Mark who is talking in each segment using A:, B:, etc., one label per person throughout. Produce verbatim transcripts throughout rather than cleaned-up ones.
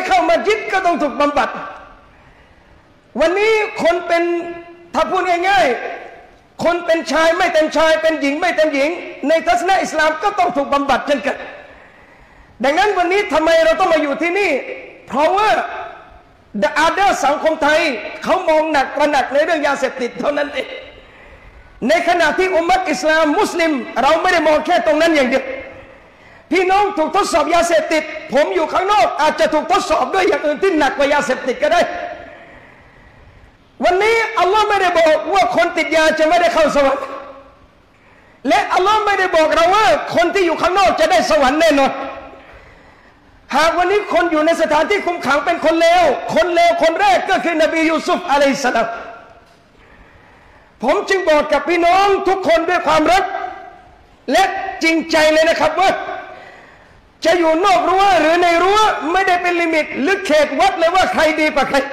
A: เข้ามัสยิดก็ต้องถูกบำบัดวันนี้คนเป็นถ้าพูดง่ายๆคนเป็นชายไม่เต็มชายเป็นหญิงไม่เต็มหญิงในทัศนะอิสลามก็ต้องถูกบำบัดเช่นกันดังนั้นวันนี้ทำไมเราต้องมาอยู่ที่นี่เพราะว่าthe other สังคมไทยเขามองหนักประหนักในเรื่องยาเสพติดเท่านั้นเองในขณะที่อุมมะฮ์อิสลามมุสลิมเราไม่ได้มองแค่ตรงนั้นอย่างเดียวพี่น้องถูกทดสอบยาเสพติดผมอยู่ข้างนอกอาจจะถูกทดสอบด้วยอย่างอื่นที่หนักกว่ายาเสพติดก็ได้วันนี้อัลลอฮ์ไม่ได้บอกว่าคนติดยาจะไม่ได้เข้าสวรรค์และอัลลอฮ์ไม่ได้บอกเราว่าคนที่อยู่ข้างนอกจะได้สวรรค์แน่นอนหากวันนี้คนอยู่ในสถานที่คุมขังเป็นคนเลวคนเลวคนแรกก็คือนบียูซุฟอะลัยฮิสสลามผมจึงบอกกับพี่น้องทุกคนด้วยความรักและจริงใจเลยนะครับว่าจะอยู่นอกรั้วหรือในรั้วไม่ได้เป็นลิมิตหรือเขตวัดเลยว่าใครดีกว่าใคร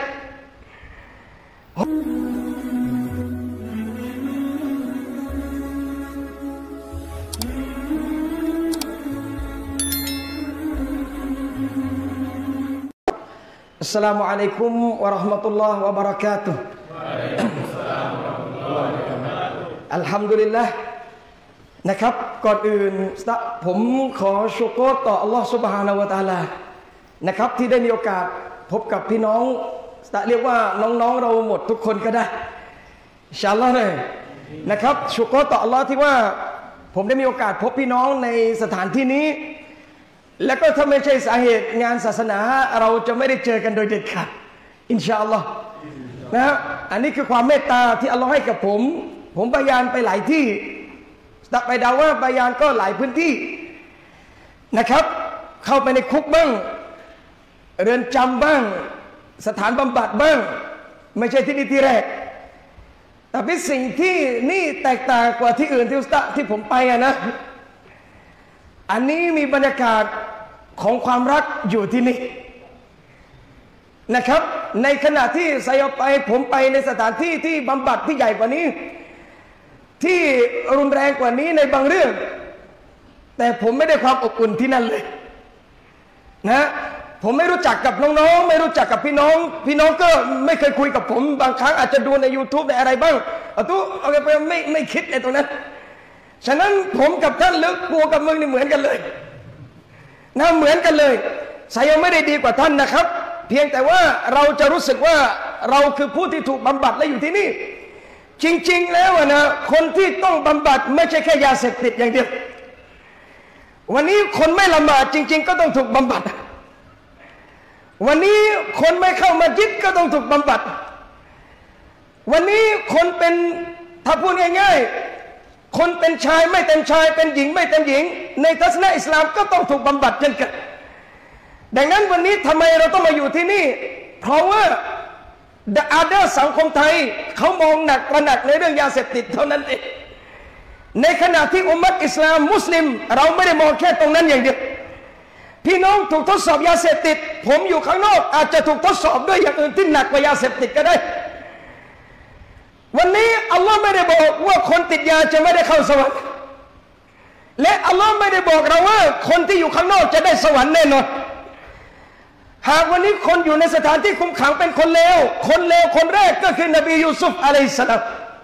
A: อัสสลามุอะลัยกุมวะเราะห์มะตุลลอฮ์วะบะเราะกาตุฮ์อัลฮัมดุลิลลาห์นะครับก่อนอื่นผมขอชุกรต่ออัลลอฮ์ซุบฮานะฮูวะตะอาลานะครับที่ได้มีโอกาสพบกับพี่น้องเรียกว่าน้องๆเราหมดทุกคนก็ได้อินชาอัลลอฮ์เลยนะครับชุกรต่ออัลลอฮ์ที่ว่าผมได้มีโอกาสพบพี่น้องในสถานที่นี้แล้วก็ถ้าไม่ใช่สาเหตุงานศาสนาเราจะไม่ได้เจอกันโดยเด็ดขาดอินชาอัลลอฮ์นะฮะอันนี้คือความเมตตาที่อัลลอฮ์ให้กับผมผมบายานไปหลายที่ไปดาวว่าบายานก็หลายพื้นที่นะครับเข้าไปในคุกบ้างเรือนจำบ้างสถานบำบัดบ้างไม่ใช่ที่นี่ที่แรกแต่เป็นสิ่งที่นี่แตกต่างกว่าที่อื่นที่อุสตาที่ผมไปอะนะอันนี้มีบรรยากาศของความรักอยู่ที่นี่นะครับในขณะที่ไซอไปผมไปในสถานที่ที่บำบัดที่ใหญ่กว่านี้ที่รุนแรงกว่านี้ในบางเรื่องแต่ผมไม่ได้ความอบอุ่นที่นั่นเลยนะผมไม่รู้จักกับน้องๆไม่รู้จักกับพี่น้องพี่น้องก็ไม่เคยคุยกับผมบางครั้งอาจจะดูใน YouTube ในอะไรบ้างเอาตู้เอาไปไม่ไม่คิดในตรงนั้นฉะนั้นผมกับท่านลึกกลัวกับมึงนี่เหมือนกันเลยนะเหมือนกันเลยไซอไม่ได้ดีกว่าท่านนะครับเพียงแต่ว่าเราจะรู้สึกว่าเราคือผู้ที่ถูกบำบัดและอยู่ที่นี่จริงๆแล้วนะคนที่ต้องบำบัดไม่ใช่แค่ยาเสพติดอย่างเดียววันนี้คนไม่ละหมาดจริงๆก็ต้องถูกบำบัดวันนี้คนไม่เข้ามัสยิดก็ต้องถูกบำบัดวันนี้คนเป็นถ้าพูดง่ายๆคนเป็นชายไม่เต็มชายเป็นหญิงไม่เต็มหญิงในทัศนะอิสลามก็ต้องถูกบำบัดเช่นกันดังนั้นวันนี้ทำไมเราต้องมาอยู่ที่นี่เพราะว่าthe other สังคมไทยเขามองหนักประหนักในเรื่องยาเสพติดเท่านั้นเองในขณะที่อุมมะฮ์อิสลามมุสลิมเราไม่ได้มองแค่ตรงนั้นอย่างเดียวพี่น้องถูกทดสอบยาเสพติดผมอยู่ข้างนอกอาจจะถูกทดสอบด้วยอย่างอื่นที่หนักกว่ายาเสพติดก็ได้วันนี้อัลลอฮ์ไม่ได้บอกว่าคนติดยาจะไม่ได้เข้าสวรรค์และอัลลอฮ์ไม่ได้บอกเราว่าคนที่อยู่ข้างนอกจะได้สวรรค์แน่นอนหากวันนี้คนอยู่ในสถานที่คุมขังเป็นคนเลวคนเลวคนแรกก็คือนบียูซุฟอะลัยฮิสสลาม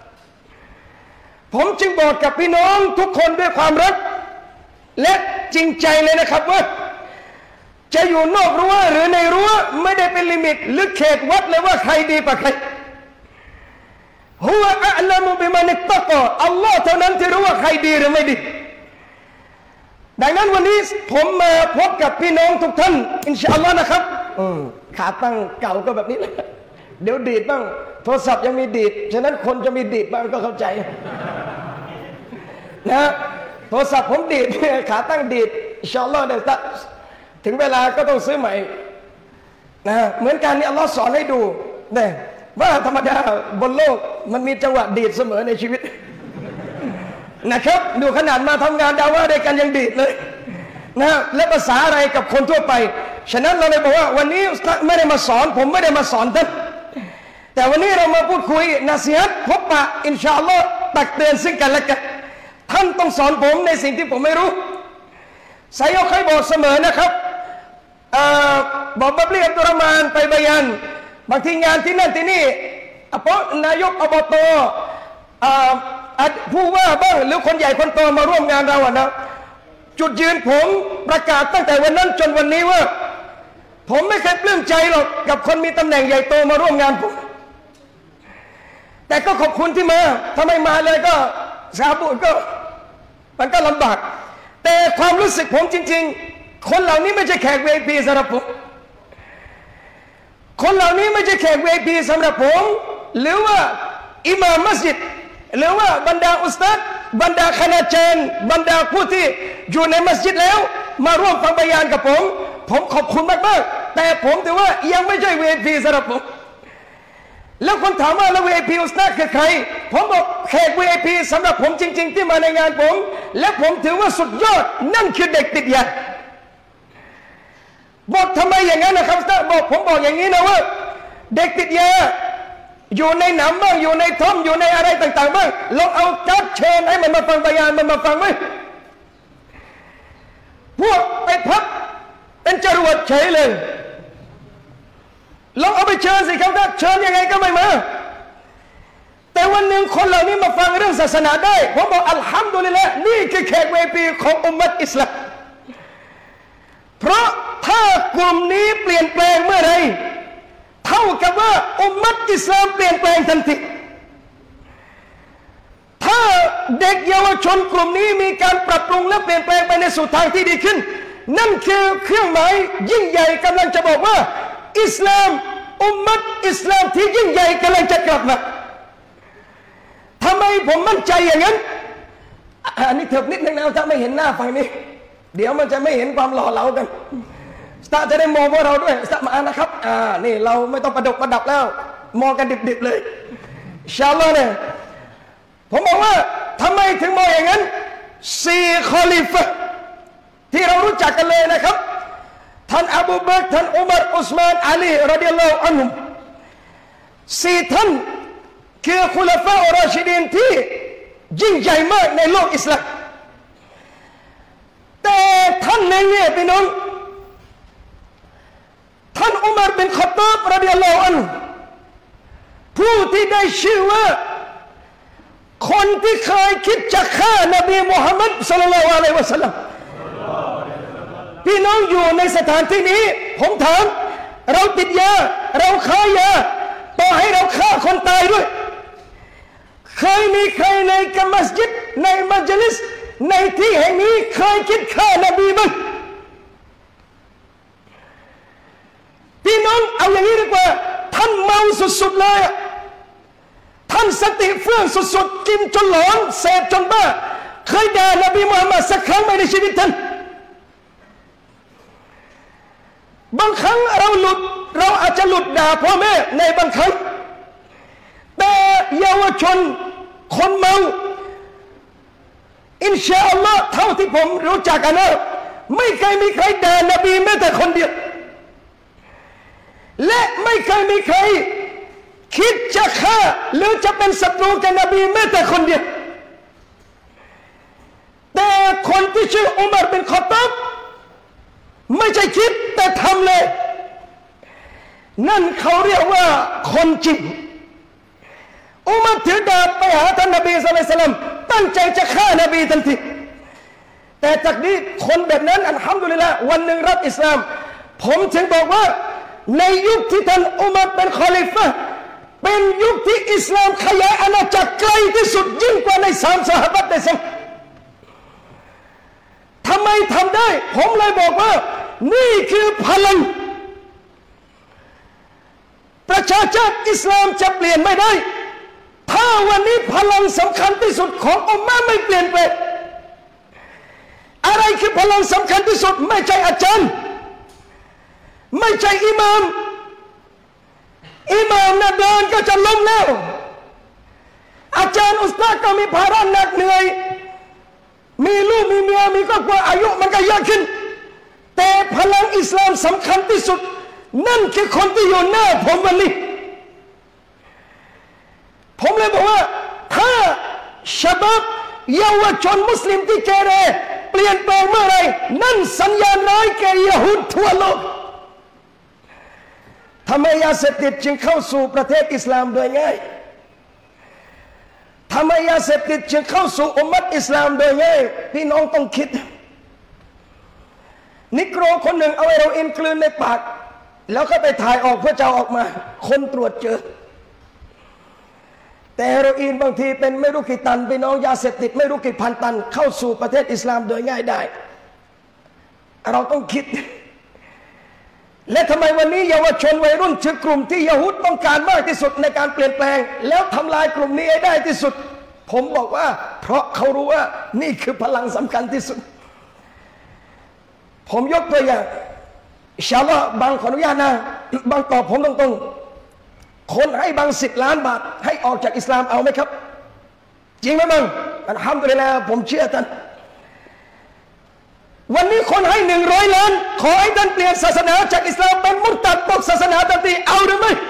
A: ผมจึงบอกกับพี่น้องทุกคนด้วยความรักและจริงใจเลยนะครับว่าจะอยู่นอกรั้วหรือในรั้วไม่ได้เป็นลิมิตหรือเขตวัดเลยว่าใครดีกว่าใครฮุวะอัลลัมุบิมันิตตะกออัลลอฮ์เท่านั้นที่รู้ว่าใครดีหรือไม่ดีดังนั้นวันนี้ผมมาพบกับพี่น้องทุกท่านอินชาอัลลอฮ์นะครับขาตั้งเก่าก็แบบนี้แหละเดี๋ยวดีดบ้างโทรศัพท์ยังมีดีดฉะนั้นคนจะมีดีดบ้างก็เข้าใจนะโทรศัพท์ผมดีดขาตั้งดีดอินชาอัลลอฮ์เดี๋ยวถึงเวลาก็ต้องซื้อใหม่นะเหมือนกันนี่อัลลอฮ์สอนให้ดูเนี่ยว่าธรรมดาบนโลกมันมีจังหวะดีดเสมอในชีวิตนะครับดูขนาดมาทำงานดาว่าด้วยกันยังดีดเลยนะและภาษาอะไรกับคนทั่วไปฉะนั้นเราเลยบอกว่าวันนี้ไม่ได้มาสอนผมไม่ได้มาสอนท่านแต่วันนี้เรามาพูดคุยนาซีฮัตพบปะอินชาอัลลอฮ์ตักเตือนซึ่งกันและกันท่านต้องสอนผมในสิ่งที่ผมไม่รู้ไซโยเคยบอกเสมอนะครับบอกบับลีอับดุลรอห์มานไปบายันบางทีงานที่นั่นที่นี่เพราะนายกอบตผู้ว่าบ้างหรือคนใหญ่คนโตมาร่วมงานเราอะนะจุดยืนผมประกาศตั้งแต่วันนั้นจนวันนี้ว่าผมไม่เคยปลื้มใจหรอกกับคนมีตำแหน่งใหญ่โตมาร่วมงานผมแต่ก็ขอบคุณที่มาถ้าไม่มาเลยก็สาบุญก็มันก็ลำบากแต่ความรู้สึกผมจริงๆคนเหล่านี้ไม่ใช่แขก วี ไอ พี สำหรับผมคนเหล่านี้ไม่ใช่แขก วี ไอ พี สำหรับผมหรือว่าอิหม่ามมัสยิดหรือว่าบรรดาอุสตาดบรรดาคณาจารย์บรรดาผู้ที่อยู่ในมัสยิดแล้วมาร่วมฟังบยานกับผมผมขอบคุณมากๆแต่ผมถือว่ายังไม่ใช่ วี ไอ พี สำหรับผมแล้วคนถามว่าแล้ว วี ไอ พี อุสตาดคือใครผมบอกแขก วี ไอ พี สำหรับผมจริงๆที่มาในงานผมและผมถือว่าสุดยอดนั่นคือเด็กติดยาบอกทำไมอย่างนั้นนะครับบอกผมบอกอย่างนี้นะว่าเด็กติดยาอยู่ในหนามบ้างอยู่ในท้องอยู่ในอะไรต่างๆบ้างลองเอาจับเชิญให้มันมาฟังบยานมันมาฟังไหมพวกไปพับเป็นจรวดเฉยเลยลองเอาไปเชิญสิครับถ้าเชิญยังไงก็ไม่มาแต่วันหนึ่งคนเหล่านี้มาฟังเรื่องศาสนาได้ผมบอกอัลฮัมดุลิลละห์นี่คือแขก วี ไอ พี ของอุมมะฮ์อิสลามเพราะถ้ากลุ่มนี้เปลี่ยนแปลงเมื่อไรเท่ากับว่าอุมมะฮ์อิสลามเปลี่ยนแปลงทันทีถ้าเด็กเยาวชนกลุ่มนี้มีการปรับปรุงและเปลี่ยนแปลงไปในสู่ทางที่ดีขึ้นนั่นคือเครื่องหมายยิ่งใหญ่กำลังจะบอกว่าอิสลามอุมมะฮ์อิสลามที่ยิ่งใหญ่กำลังจะกลับมาทำไมผมมั่นใจอย่างนั้นอันนี้เถิบนิดนึงนะถ้าไม่เห็นหน้าฝั่งนี้เดี๋ยวมันจะไม่เห็นความหล่อเหลากันสตาจะได้มองพวกเราด้วยสตามานะครับอ่านี่เราไม่ต้องประดกประดับแล้วมองกันดิบๆเลยอินชาอัลลอฮ์เนี่ยผมบอกว่าทำไมถึงมองอย่างนั้นสี่คอลิฟะที่เรารู้จักกันเลยนะครับท่านอบูบักรท่านอุมัรอุสมานอาลีรดิยัลลอฮุอันฮุมสี่ท่านคือคุลาฟะอัรรอชิดีนที่ยิ่งใหญ่มากในโลกอิสลามแต่ท่านหนึ่งเนี่ยพี่น้องท่านอุมัรบินค็อฏฏอบรดิยัลลอฮุอันฮุผู้ที่ได้ชื่อว่าคนที่เคยคิดจะฆ่านบีมุฮัมมัดศ็อลลัลลอฮุอะลัยฮิวะซัลลัมพี่น้องอยู่ในสถานที่นี้ผมถามเราติดยาเราค้ายาต่อให้เราฆ่าคนตายด้วยเคยมีใครในกัมมัสยิดในมัจลิสในที่แห่งนี้เคยคิดฆ่านบีบ้างพี่น้องเอาอย่างนี้ดีกว่าท่านเมาสุดๆเลยท่านสติเฟื่องสุดๆกินจนหลอนเสพจนบ้าเคยด่านบีมุฮัมมัดสักครั้งไหมในชีวิตท่านบางครั้งเราหลุดเราอาจจะหลุดด่าพ่อแม่ในบางครั้งแต่เยาวชนคนเมาอินชาอัลลอฮ์เท่าที่ผมรู้จักกันนะไม่เคยมีใครด่านบีแม้แต่คนเดียวและไม่เคยมีใครคิดจะฆ่าหรือจะเป็นศัตรูกับนบีแม้แต่คนเดียวแต่คนที่ชื่ออุมัรบินค็อฏฏอบไม่ใช่คิดแต่ทำเลยนั่นเขาเรียกว่าคนจริงอุมัรถือดาบไปหาท่านนบีศ็อลลัลลอฮุอะลัยฮิวะซัลลัมตั้งใจจะฆ่านบีทันทีแต่จากนี้คนแบบนั้นอัลฮัมดุลิลละห์วันหนึ่งรับอิสลามผมถึงบอกว่าในยุคที่ท่านอุมัรเป็นคอลิฟะห์เป็นยุคที่อิสลามขยายอาณาจักรไกลที่สุดยิ่งกว่าในสามสหบัตได้ซ้ำทำไมทำได้ผมเลยบอกว่านี่คือพลังประชาชาติอิสลามจะเปลี่ยนไม่ได้ถ้าวันนี้พลังสำคัญที่สุดของอุมมะห์ไม่เปลี่ยนไปอะไรคือพลังสำคัญที่สุดไม่ใช่อาจารย์ไม่ใช่อิหม่ามอิหม่ามนะเดินก็จะล้มแล้วอาจารย์อุสตาดก็มีภาระหนักเหนื่อยมีลูกมีเมียมีครอบครัวอายุมันก็เยอะขึ้นแต่พลังอิสลามสำคัญที่สุดนั่นคือคนที่อยู่หน้าผมวันนี้ผมเลยบอกว่าถ้าชะบับเยาวชนมุสลิมที่เกเรเปลี่ยนแปลงเมื่อไรนั่นสัญญาณร้ายแก่ยะฮูดทั่วโลกทำไมยาเสพติดจึงเข้าสู่ประเทศอิสลามโดยง่ายทำไมยาเสพติดจึงเข้าสู่อุมมะฮ์อิสลามโดยง่ายพี่น้องต้องคิดนิโกรคนหนึ่งเอาเฮโรอีนกลืนในปากแล้วก็ไปถ่ายออกเพื่อจะออกมาคนตรวจเจอแต่เฮโรอีนบางทีเป็นไม่รู้กี่ตันพี่น้องยาเสพติดไม่รู้กี่พันตันเข้าสู่ประเทศอิสลามโดยง่ายได้เราต้องคิดและทำไมวันนี้เยาวชนวัยรุ่นคือกลุ่มที่ยะฮูดต้องการมากที่สุดในการเปลี่ยนแปลงแล้วทำลายกลุ่มนี้ให้ได้ที่สุดผมบอกว่าเพราะเขารู้ว่านี่คือพลังสำคัญที่สุดผมยกตัวอย่างอินชาอัลลอฮ์บางขออนุญาตนะบางตอบผมตรงๆคนให้บางสิบล้านบาทให้ออกจากอิสลามเอาไหมครับจริงไหมมึงอัลฮัมดุลิลลาห์ผมเชื่อท่านวันนี้คนให้หนึ่งร้อยล้านขอให้ท่านเปลี่ยนศาสนาจากอิสลามเป็นมุรตัดตกศาสนาทันทีเอาหรือไม่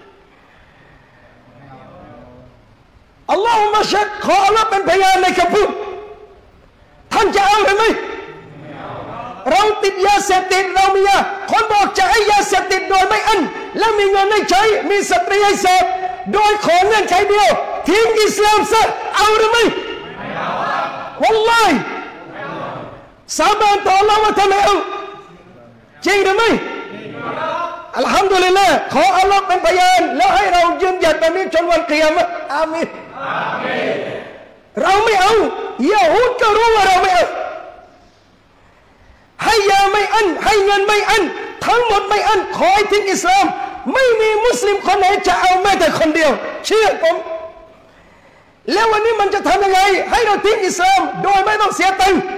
A: อัลลอฮุมะชัดขออัลลอฮ์เป็นพยานในคำพูดท่านจะเอาหรือไม่เราติดยาเสพติดเรามียาคนบอกจะให้ยาเสพติดโดยไม่อั้นแล้วมีเงินให้ใช้มีสตรีให้เสพโดยขอเงื่อนไขเดียวทิ้งอิสลามซะเอาหรือไม่วัลลอฮิสาบานต่ออัลลอฮ์ว่าท่านไม่เอาจริงหรือไม่อัลฮัมดุลิลลาห์ขออัลลอฮ์เป็นพยานแล้วให้เรายืนหยัดแบบนี้จนวันกิยามะฮ์อามีนเราไม่เอายะฮูดก็รู้ว่าเราไม่เอาให้ยาไม่อั้นให้เงินไม่อั้นทั้งหมดไม่อั้นขอให้ทิ้งอิสลามไม่มีมุสลิมคนไหนจะเอาแม้แต่คนเดียวเชื่อผมแล้ววันนี้มันจะทำยังไงให้เราทิ้งอิสลามโดยไม่ต้องเสียตังค์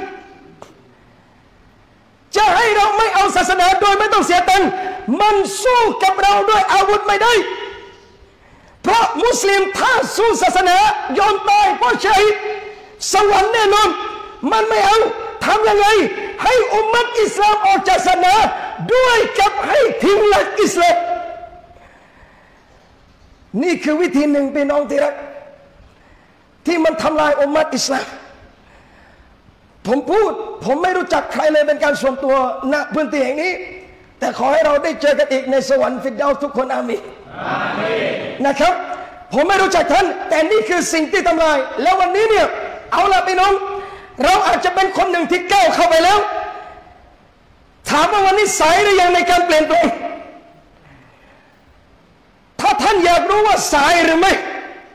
A: จะให้เราไม่เอาศาสนาโดยไม่ต้องเสียตังค์มันสู้กับเราด้วยอาวุธไม่ได้เพราะมุสลิมถ้าสู้ศาสนายอมตายเพราะชัยสวรรค์แน่นอนมันไม่เอาทำยังไงให้อุมมะฮ์อิสลามออกจากศาสนาด้วยกับให้ทิ้งหลักอิสลามนี่คือวิธีหนึ่งพี่น้องที่รักที่มันทำลายอุมมะฮ์อิสลามผมพูดผมไม่รู้จักใครเลยเป็นการส่วนตัวณพื้นที่แห่งนี้แต่ขอให้เราได้เจอกันอีกในสวรรค์ฟิรเดาส์ทุกคนอามีนนะครับผมไม่รู้จักท่านแต่นี่คือสิ่งที่ทำลายแล้ววันนี้เนี่ยเอาล่ะพี่น้องเราอาจจะเป็นคนหนึ่งที่ก้าวเข้าไปแล้วถามว่าวันนี้สายหรือยังในการเปลี่ยนแปลงถ้าท่านอยากรู้ว่าสายหรือไม่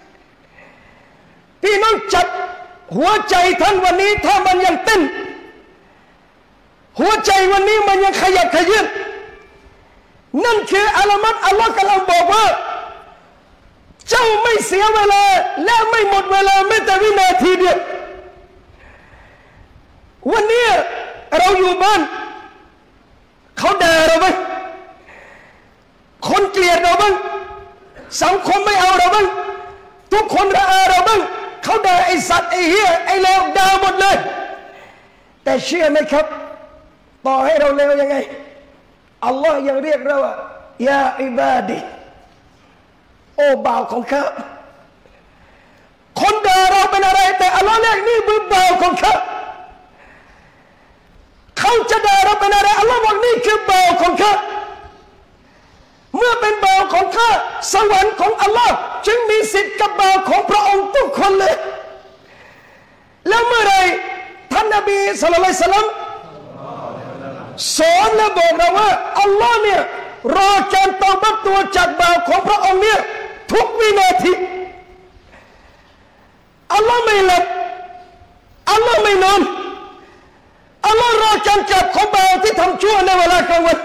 A: พี่น้องจับหัวใจท่านวันนี้ถ้ามันยังเต้นหัวใจวันนี้มันยังขยับขยื่นนั่นคืออาลามัตอัลลอฮ์กำลังบอกว่าเจ้าไม่เสียเวลาและไม่หมดเวลาแม้แต่วินาทีเดียววันนี้เราอยู่บ้านเขาด่าเราบ้างคนเกลียดเราบ้างสังคมไม่เอาเราบ้างทุกคนระอาเราบ้างเขาด่าไอ้สัตว์ไอ้เหี้ยไอ้เลวด่าหมดเลยแต่เชื่อไหมครับต่อให้เราเลวยังไงอัลลอฮ์ยังเรียกเราว่ายาอิบาดีโอ้บ่าวของข้าคนด่าเราเป็นอะไรแต่อัลลอฮ์เรียกนี่คือบ่าวของข้าเขาจะด่าเราเป็นอะไรอัลลอฮ์บอกนี่คือบ่าวของข้าเมื่อเป็นบ่าวของข้าสวรรค์ของอัลลอฮ์จึงมีสิทธิ์กับบ่าวของพระองค์ทุกคนเลยแล้วเมื่อไรท่านนบีศ็อลลัลลอฮุอะลัยฮิวะซัลลัมสอนและบอกเราว่าอัลลอฮ์เนี่ยรอการตอบัตตัวจากบ่าวของพระองค์เนี่ยทุกวินาทีอัลลอฮ์ไม่หลับอัลลอฮ์ไม่นอนอัลลอฮ์รอการกลับของบ่าวที่ทำชั่วในเวลากลางวัน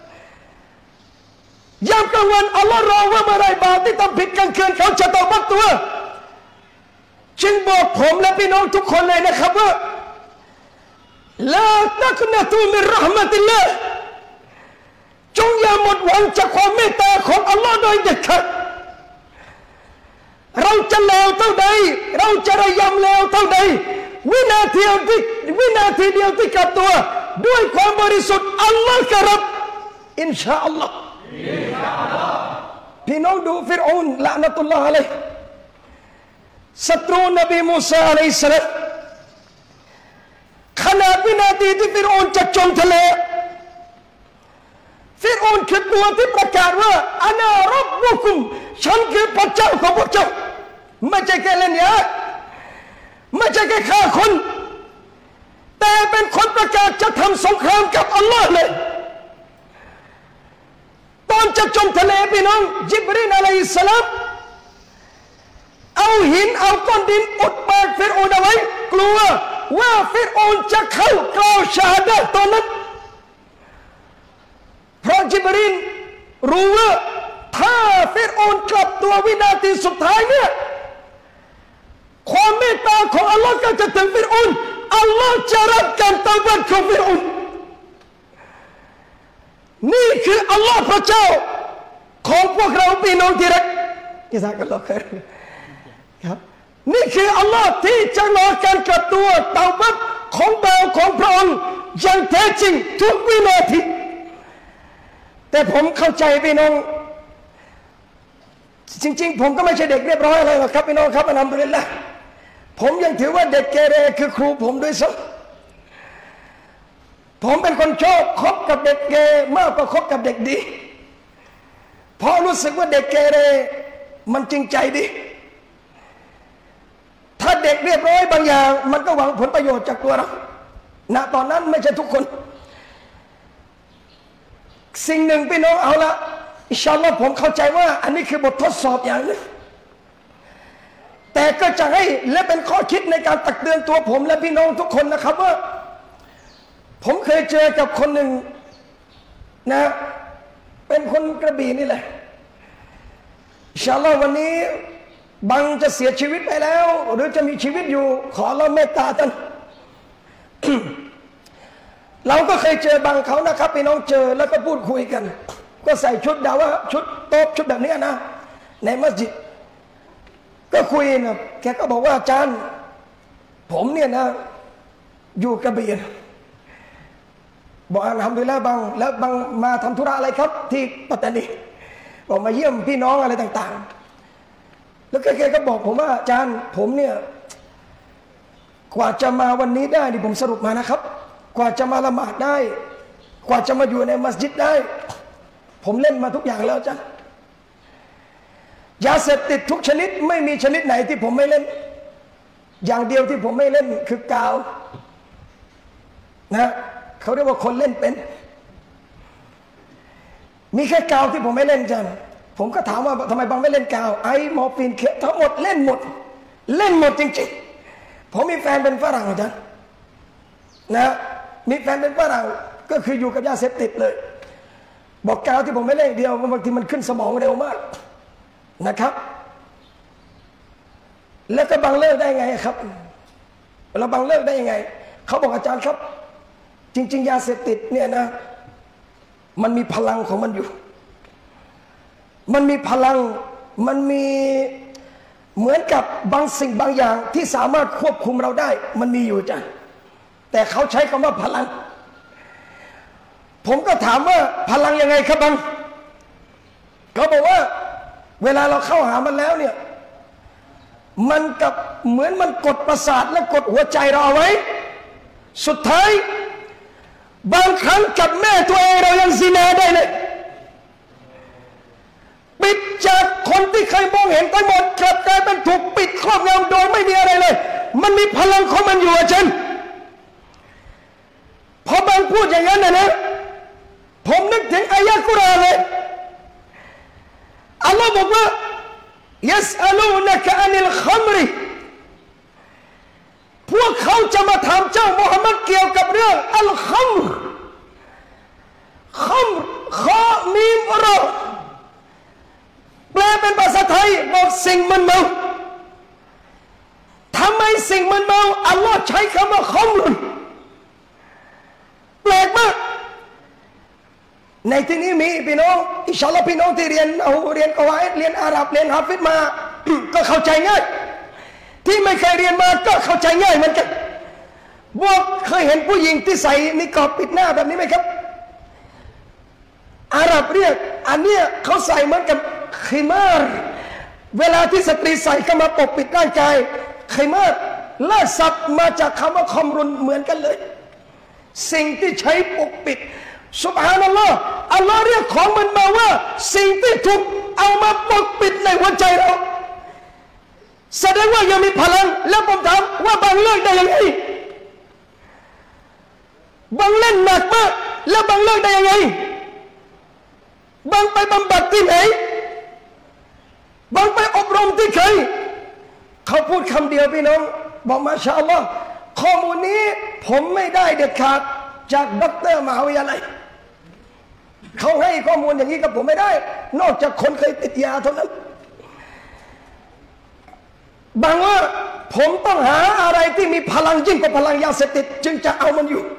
A: ยามกลางวันอัลลอฮ์รอว่าเมื่อไรบ่าวที่ทำผิดกลางคืนเขาจะตอบัตตัวจึงบอกผมและพี่น้องทุกคนเลยนะครับว่าลาตักนะตูมินเราะห์มะติลลาห์จงอย่าหมดหวังจากความเมตตาของอัลลอฮ์โดยเด็ดขาดเราจะเลวเท่าใดเราจะระยำเลวเท่าใดวินาทีเดียวที่วินาทีเดียวที่กลับตัวด้วยความบริสุทธิ์อัลลอฮ์จะรับอินชาอัลลอฮ์พี่น้องดูฟิรเอาน์ละนะตุลลอฮ์อะลัยฮิศัตรูนบีมูซาอะลัยฮิสสลามขนาดวินาทีที่ฟิรเอาน์จะจมทะเลฟิรเอาน์คือตัวที่ประกาศว่าอานารับบุคุมฉันคือพระเจ้าของพวกเจ้าไม่ใช่แค่เล่นยาไม่ใช่แค่ฆ่าคนแต่เป็นคนประกาศจะทำสงครามกับอัลลอฮ์เลยตอนจะจมทะเลพี่น้องญิบรีลอะลัยฮิสสลามเอาหินเอาก้อนดินอุดปากฟิรเอาน์เอาไว้กลัวว่าฟิรเอาน์จะเข้ากล่าวชาฮาดะห์ตอนนั้นเพราะญิบรีลรู้ว่าถ้าฟิรเอาน์กลับตัววินาทีสุดท้ายเนี่ยความเมตตาของอัลลอฮ์ก็จะถึงฟิรเอาน์อัลลอฮ์จะรับการตอบรับของฟิรเอาน์นี่คืออัลลอฮ์พระเจ้าของพวกเราพี่น้องที่รักอิซากัลลอฮ์ครับครับนี่คืออัลลอฮ์ที่จะรอการกลับตัวตอบรับของบ่าวของพระองค์อย่างแท้จริงทุกวินาทีแต่ผมเข้าใจพี่น้องจริงๆผมก็ไม่ใช่เด็กเรียบร้อยอะไรหรอกครับพี่น้องครับอัลฮัมดุลิลละห์ผมยังถือว่าเด็กเกเรคือครูผมด้วยซ้ำผมเป็นคนชอบคบกับเด็กเกมากกว่าคบกับเด็กดีเพราะรู้สึกว่าเด็กเกเรมันจริงใจดีถ้าเด็กเรียบร้อยบางอย่างมันก็หวังผลประโยชน์จากตัวเราณตอนนั้นไม่ใช่ทุกคนสิ่งหนึ่งพี่น้องเอาละอินชาอัลลอฮ์ผมเข้าใจว่าอันนี้คือบททดสอบอย่างนึงแต่ก็จะให้และเป็นข้อคิดในการตักเตือนตัวผมและพี่น้องทุกคนนะครับว่าผมเคยเจอกับคนหนึ่งนะเป็นคนกระบี่นี่แหละอินชาอัลลอฮ์วันนี้บางจะเสียชีวิตไปแล้วหรือจะมีชีวิตอยู่ขออัลเลาะห์เมตตาท่าน เราก็เคยเจอบางเขานะครับพี่น้องเจอแล้วก็พูดคุยกันก็ใส่ชุดดาวะชุดโต๊ะชุดแบบนี้นะในมัสยิดก็คุยนะแกก็บอกว่าอาจารย์ผมเนี่ยนะอยู่กระบี่บอกอัลฮัมดุลิลละห์บางแล้วบางมาทำธุระอะไรครับที่ปัตตานีบอกมาเยี่ยมพี่น้องอะไรต่างๆแล้วแกก็บอกผมว่าอาจารย์ผมเนี่ยกว่าจะมาวันนี้ได้นี่ผมสรุปมานะครับกว่าจะมาละหมาดได้กว่าจะมาอยู่ในมัสยิดได้ผมเล่นมาทุกอย่างแล้วอาจารย์ยาเสพติดทุกชนิดไม่มีชนิดไหนที่ผมไม่เล่นอย่างเดียวที่ผมไม่เล่นคือกาวนะเขาเรียกว่าคนเล่นเป็นมีแค่กาวที่ผมไม่เล่นจันผมก็ถามว่าทำไมบางไม่เล่นกาวไอมอร์ฟีนเคทั้งหมดเล่นหมดเล่นหมดจริงๆผมมีแฟนเป็นฝรั่งจันนะมีแฟนเป็นฝรั่งก็คืออยู่กับยาเสพติดเลยบอกกาวที่ผมไม่เล่นเดียวบางทีมันขึ้นสมองเร็วมากนะครับแล้วก็บางเลิกได้ไงครับเราบางเลิกได้ยังไงเขาบอกอาจารย์ครับจริงๆยาเสพติดเนี่ยนะมันมีพลังของมันอยู่มันมีพลังมันมีเหมือนกับบางสิ่งบางอย่างที่สามารถควบคุมเราได้มันมีอยู่จ้ะแต่เขาใช้คำว่าพลังผมก็ถามว่าพลังยังไงครับบังเขาบอกว่าเวลาเราเข้าหามันแล้วเนี่ยมันกับเหมือนมันกดประสาทและกดหัวใจเราเอาไว้สุดท้ายบางครั้งกับแม่ตัวเองเรายังซินาได้เลยปิดจากคนที่เคยมองเห็นทั้งหมดกลับกลายเป็นถูกปิดครอบงำโดยไม่มีอะไรเลยมันมีพลังของมันอยู่อาจารย์พอบางพูดอย่างนั้นนะนะผมนึกถึงอายะห์กุรอานเลยอัลลอฮ์บอกว่ายัสอัลูนะกะอันิลคัมริพวกเขาจะมาถามเจ้ามุฮัมมัดเกี่ยวกับเรื่องอัลคัมรคัมรขอมีมรอแปลเป็นภาษาไทยบอกสิ่งมันเมาทำไมสิ่งมันเมาอัลลอฮ์ใช้คำว่าคัมรุนแปลกมากในที่นี้มีพี่น้องอินชาอัลลอฮ์พี่น้องที่เรียนเอาเรียนกวาอิดเรียนอาหรับเรียนฮาฟิซมา ก็เข้าใจง่ายที่ไม่เคยเรียนมาก็เข้าใจง่ายเหมือนกันพวกเคยเห็นผู้หญิงที่ใส่นิกอบปิดหน้าแบบนี้ไหมครับอาหรับเรียกอันเนี้ยเขาใส่เหมือนกับkhiมารเวลาที่สตรีใส่เข้ามาปกปิดร่างกายkhiมารลากศัพท์มาจากคำว่าคอมรุนเหมือนกันเลยสิ่งที่ใช้ปกปิดซุบฮานัลลอฮ์อัลลอฮ์เรียกของมันมาว่าสิ่งที่ถูกเอามาปกปิดในหัวใจเราแสดงว่ายังมีพลังแล้วผมถามว่าบางเลิกได้ยังไงบางเล่นหนักมากแล้วบางเลิกได้ยังไงบางไปบำบัดที่ไหนบางไปอบรมที่ใครเขาพูดคำเดียวพี่น้องบอกมาชาอัลลอฮ์ข้อมูลนี้ผมไม่ได้เด็ดขาดจากด็อกเตอร์มหาวิทยาลัยเขาให้ข้อมูลอย่างนี้กับผมไม่ได้นอกจากคนเคยติดยาเท่านั้นบางว่าผมต้องหาอะไรที่มีพลังยิ่งกว่าพลังยาเสพติดจึงจะเอามันอยู่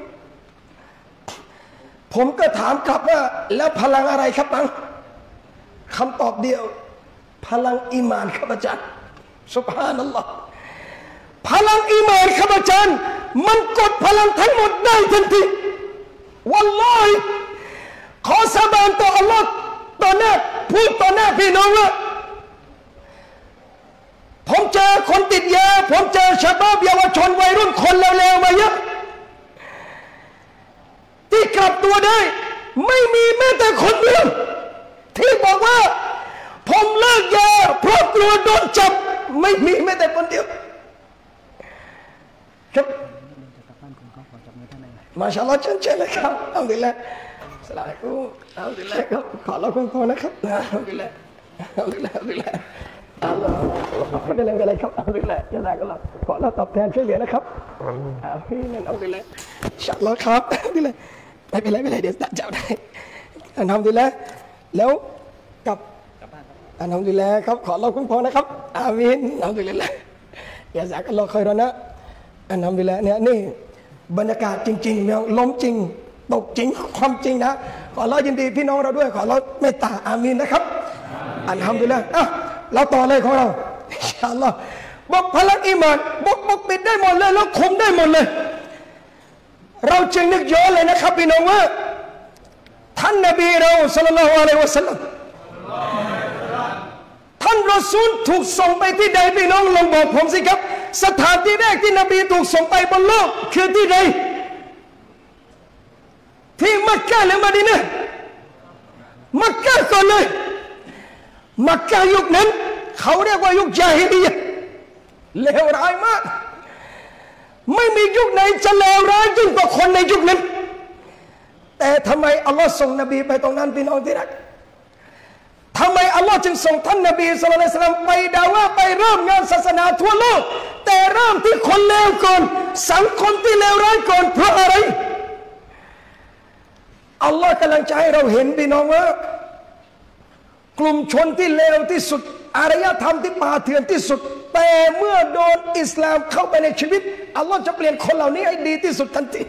A: ผมก็ถามกลับว่าแล้วพลังอะไรครับบังคำตอบเดียวพลังอีมานครับอาจารย์ซุบฮานัลลอฮ์พลังอีมานครับอาจารย์มันกดพลังทั้งหมดได้ทันทีวัลลอฮิขอสาบานต่ออัลลอฮ์ต่อหน้าพูดต่อหน้าพี่น้องว่าผมเจอคนติดยาผมเจอชาวบ้านเยาวชนวัยรุ่นคนเลวๆมาเยอะที่กลับตัวได้ไม่มีแม้แต่คนเดียวที่บอกว่าผมเลิกยาเพราะกลัวโดนจับไม่มีแม้แต่คนเดียวครับมาชาอัลลอฮ์เชิญเชิญเลยครับอัลฮัมดุลิลละห์สลามุอัลฮัมดุลิลละห์ครับขอเราคุ้มครองนะครับอัลฮัมดุลิลละห์อัลฮัมดุลิลละห์อัลฮัมดุลิลละห์อัลลอฮ์ไม่ได้เล่นอะไรครับอัลฮัมดุลิลละห์จะได้ก็เราขอเราตอบแทนช่วยเหลือนะครับอามีนอัลฮัมดุลิลละห์อินชาอัลลอฮ์ครับอัลฮัมดุลิลละห์ไม่เป็นไรไม่เป็นไรเดี๋ยวจับได้อัลฮัมดุลิลละห์แล้วกับอัลฮัมดุลิลละห์ครับขอเราคุ้มครองนะครับอามีนอัลฮัมดุลิลละห์อย่าสักอัลลอฮ์คอยรอนะอัลฮัมดุลิลละห์เนี่ยนี่บรรยากาศจริงๆเนี่ยล้มจริงตกจริงความจริงนะขอเรายินดีพี่น้องเราด้วยขอเราเมตตาอามีนนะครับอัลฮัมดุลิลละห์อ่ะเราต่อเลยของเราอินชาอัลลอฮ์บอกพลังอีมานบอกปกปิดได้หมดเลยแล้วคุมได้หมดเลยเราจึงนึกย้อนเลยนะครับพี่น้องว่าท่านนบีเราศ็อลลัลลอฮุอะลัยฮิวะซัลลัมท่านรอซูลถูกส่งไปที่ใดพี่น้องลองบอกผมสิครับสถานที่แรกที่นบีถูกส่งไปบนโลกคือที่ใดที่มักกะหรือมะดีนะห์มักกะก่อนเลยมักกะยุคนั้นเขาเรียกว่ายุคญาฮิลียะห์เลวร้ายมากไม่มียุคไหนจะเลวร้ายยิ่งกว่าคนในยุคนั้นแต่ทำไมอัลลอฮ์ส่งนบีไปตรงนั้นพี่น้องที่รักทำไมอัลลอฮ์จึงส่งท่านนบีศ็อลลัลลอฮุอะลัยฮิวะซัลลัมไปดาว่าไปเริ่มงานศาสนาทั่วโลกแต่เริ่มที่คนเลวก่อนสังคมที่เลวร้ายก่อนเพราะอะไรอัลลอฮ์กำลังจะให้เราเห็นพี่น้องว่ากลุ่มชนที่เลวที่สุดอารยธรรมที่ป่าเถื่อนที่สุดแต่เมื่อโดนอิสลามเข้าไปในชีวิตอัลลอฮ์จะเปลี่ยนคนเหล่านี้ให้ดีที่สุดทันที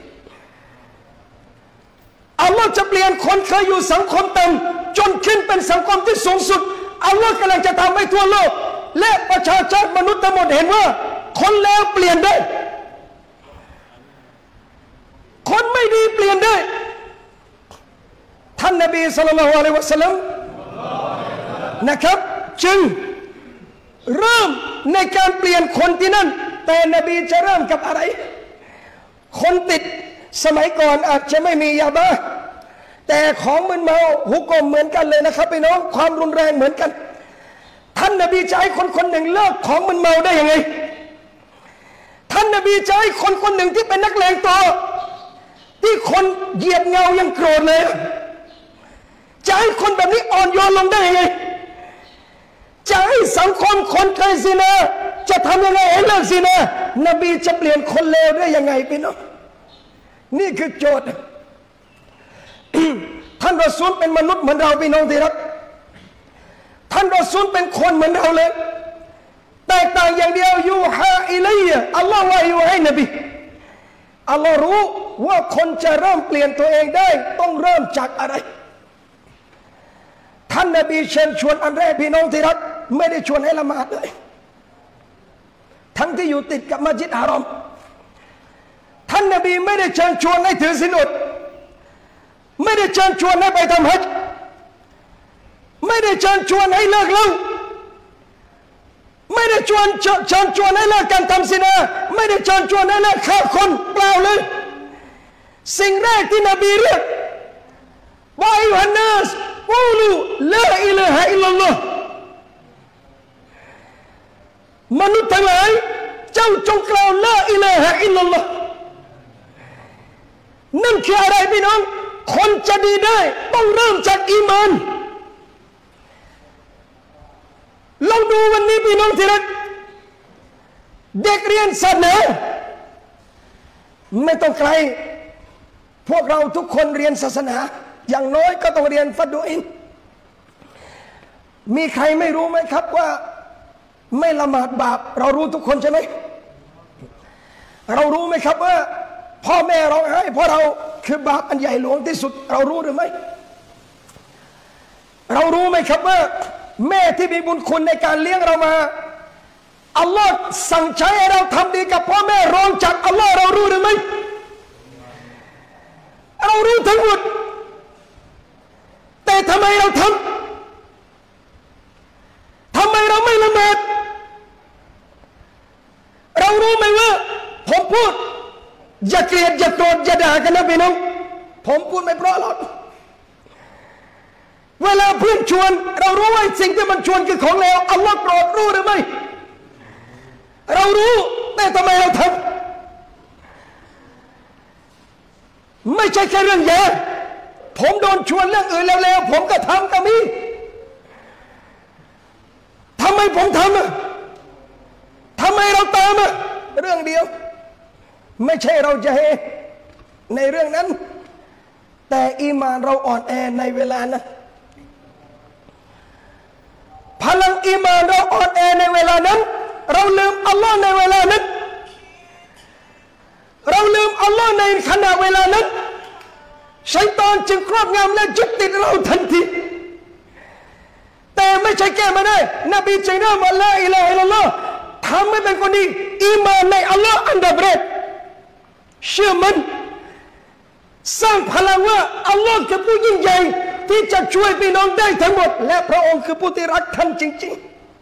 A: อัลลอฮ์จะเปลี่ยนคนเคยอยู่สังคมต่ำจนขึ้นเป็นสังคมที่สูงสุดอัลลอฮ์กำลังจะทำให้ทั่วโลกและประชาชาติมนุษย์ทั้งหมดเห็นว่าคนเลวเปลี่ยนได้คนไม่ดีเปลี่ยนได้ท่านนบีศ็อลลัลลอฮุอะลัยฮิวะซัลลัมนะครับจึงเริ่มในการเปลี่ยนคนที่นั่นแต่นบีจะเริ่มกับอะไรคนติดสมัยก่อนอาจจะไม่มียาบ้าแต่ของมึนเมาหุกกลมเหมือนกันเลยนะครับพี่น้องความรุนแรงเหมือนกันท่านนบีจะให้คนคนหนึ่งเลิกของมึนเมาได้ยังไงท่านนบีจะให้คนคนหนึ่งที่เป็นนักเลงต่อที่คนเหยียดเงายังโกรธเลยจะให้คนแบบนี้อ่อนโยนลงได้ยังไงจะให้สังคมคนเคยซินาจะทำยังไงให้เลิกซินานบีจะเปลี่ยนคนเลวได้ยังไงพี่น้องนี่คือโจทย์ ท่านรอซูลเป็นมนุษย์เหมือนเราพี่น้องที่รักท่านรอซูลเป็นคนเหมือนเราเลยแตกต่างอย่างเดียวยูฮาอิลัยอัลลอฮ์วะยูให้นบีอัลลอฮ์รู้ว่าคนจะเริ่มเปลี่ยนตัวเองได้ต้องเริ่มจากอะไรท่านนบีเชิญชวนอันแรกพี่น้องที่รักไม่ได้ชวนให้ละหมาดเลยทั้งที่อยู่ติดกับมัสยิดฮารอมท่านนบีไม่ได้เชิญชวนให้ถือศีลอดไม่ได้เชิญชวนให้ไปทำฮัจญ์ไม่ได้เชิญชวนให้เลิกเหล้าไม่ได้ชวนเชิญชวนให้เลิกการทำซินาไม่ได้เชิญชวนให้เลิกฆ่าคนเปล่าเลยสิ่งแรกที่นบีเรียกายุฮันนัสกูลูลาอิลาฮะอิลลัลลอฮ์มนุษย์ทั้งหลายเจ้าจงกล่าวลาอิลาฮะอิลลัลลอฮ์นั่นคืออะไรพี่น้องคนจะดีได้ต้องเริ่มจากอีมานลองดูวันนี้พี่น้องที่รักเด็กเรียนศาสนาไม่ต้องไกลพวกเราทุกคนเรียนศาสนาอย่างน้อยก็ต้องเรียนฟัดดูอินมีใครไม่รู้ไหมครับว่าไม่ละหมาดบาปเรารู้ทุกคนใช่ไหมเรารู้ไหมครับว่าพ่อแม่ร้องไห้เพราะเราคือบาปอันใหญ่หลวงที่สุดเรารู้หรือไม่เรารู้ไหมครับว่าแม่ที่มีบุญคุณในการเลี้ยงเรามาอัลลอฮ์สั่งใช้ให้เราทำดีกับพ่อแม่รองจากอัลลอฮ์เรารู้หรือไม่เรารู้ทั้งหมดแต่ทำไมเราทำทำไมเราไม่ละหมาดเรารู้ไหมว่าผมพูดอย่าเกลียดอย่าโกรธอย่าด่ากันนะพี่น้องผมพูดไม่เพราะหรอกเวลาเพื่อนชวนเรารู้ว่าสิ่งที่มันชวนคือของเลวอัลลอฮ์โกรธรู้หรือไม่เรารู้แต่ทำไมเราทำไม่ใช่แค่เรื่องยาผมโดนชวนเรื่องอื่นแล้วๆผมก็ทำก็มีทำไมผมทำอ่ะทำไมเราตามอ่ะเรื่องเดียวไม่ใช่เราจะเฮในเรื่องนั้นแต่อีมานเราอ่อนแอในเวลานั้นพลังอีมานเราอ่อนแอในเวลานั้นเราลืมอัลลอฮ์ในเวลานั้นเราลืมอัลลอฮ์ในขณะเวลานั้นชัยฏอนจึงครอบงำและยึดติดเราทันทีแต่ไม่ใช่แก้ไม่ได้นบีจึงเริ่มอัลลอฮ์อิลาฮิลลัลลอฮ์ทำให้เป็นคนดีอีมานในอัลลอฮ์อันดับแรกเชื่อมันสร้างพลังว่าอัลลอฮ์คือผู้ยิ่งใหญ่ที่จะช่วยพี่น้องได้ทั้งหมดและพระองค์คือผู้ที่รักท่านจริง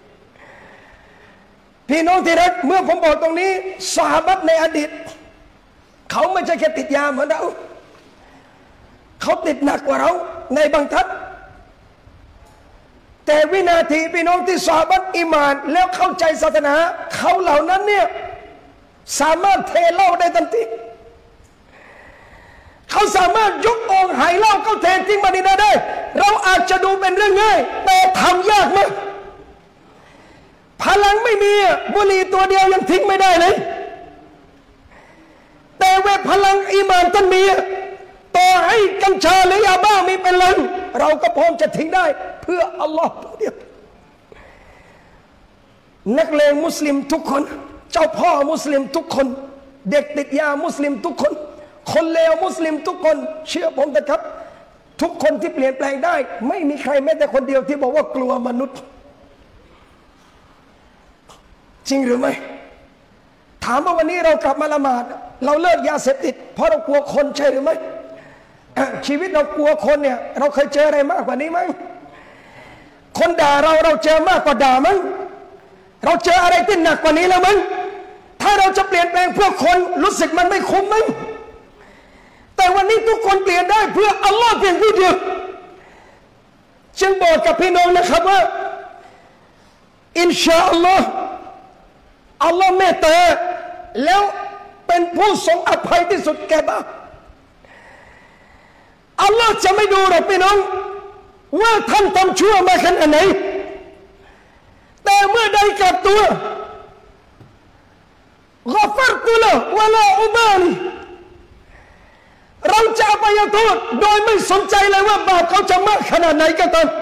A: ๆพี่น้องที่รักเมื่อผมบอกตรงนี้ซอฮาบะห์ในอดีตเขาไม่ใช่แค่ติดยาเหมือนเราเขาติดหนักกว่าเราในบางทัศแต่วินาทีพี่น้องที่ซอฮาบะห์อิมานแล้วเข้าใจศาสนาเขาเหล่านั้นเนี่ยสามารถเทเหล้าได้ทันทีเขาสามารถยกองค์หายเหล้าเขาเททิ้งมาดีนาได้เราอาจจะดูเป็นเรื่องง่ายแต่ทำยากมากพลังไม่มีบุหรี่ตัวเดียวยังทิ้งไม่ได้เลยแต่เวทพลังอีมานท่านมีต่อให้กัญชาหรือยาบ้ามีเป็นลังเราก็พร้อมจะทิ้งได้เพื่ออัลลอฮ์ผู้เดียวนักเลงมุสลิมทุกคนเจ้าพ่อมุสลิมทุกคนเด็กติดยามุสลิมทุกคนคนเลวมุสลิมทุกคนเชื่อผมนะครับทุกคนที่เปลี่ยนแปลงได้ไม่มีใครแม้แต่คนเดียวที่บอกว่ากลัวมนุษย์จริงหรือไม่ถามว่าวันนี้เรากลับมาละหมาดเราเลิกยาเสพติดเพราะเรากลัวคนใช่หรือไม่ชีวิตเรากลัวคนเนี่ยเราเคยเจออะไรมากกว่านี้มั้งคนด่าเราเราเจอมากกว่าด่ามั้งเราเจออะไรที่หนักกว่านี้แล้วมั้งถ้าเราจะเปลี่ยนแปลงเพื่อคนรู้สึกมันไม่คุ้มมั้งแต่วันนี้ทุกคนเปลี่ยนได้เพื่ออัลลอฮ์เพียงผู้เดียวจึงบอกกับพี่น้องนะครับว่าอินชาอัลลอฮ์อัลลอฮ์เมตตาแล้วเป็นผู้ทรงอภัยที่สุดแก่บาปอัลลอฮ์จะไม่ดูหรอกพี่น้องว่าท่านทำชั่วมาขนาดไหนแต่เมื่อใดกลับตัวกฟัรตุละวะลาอุบาลีเราจะอภัยโทษโดยไม่สนใจเลยว่าบาปเขาจะมากขนาดไหนก็ตาม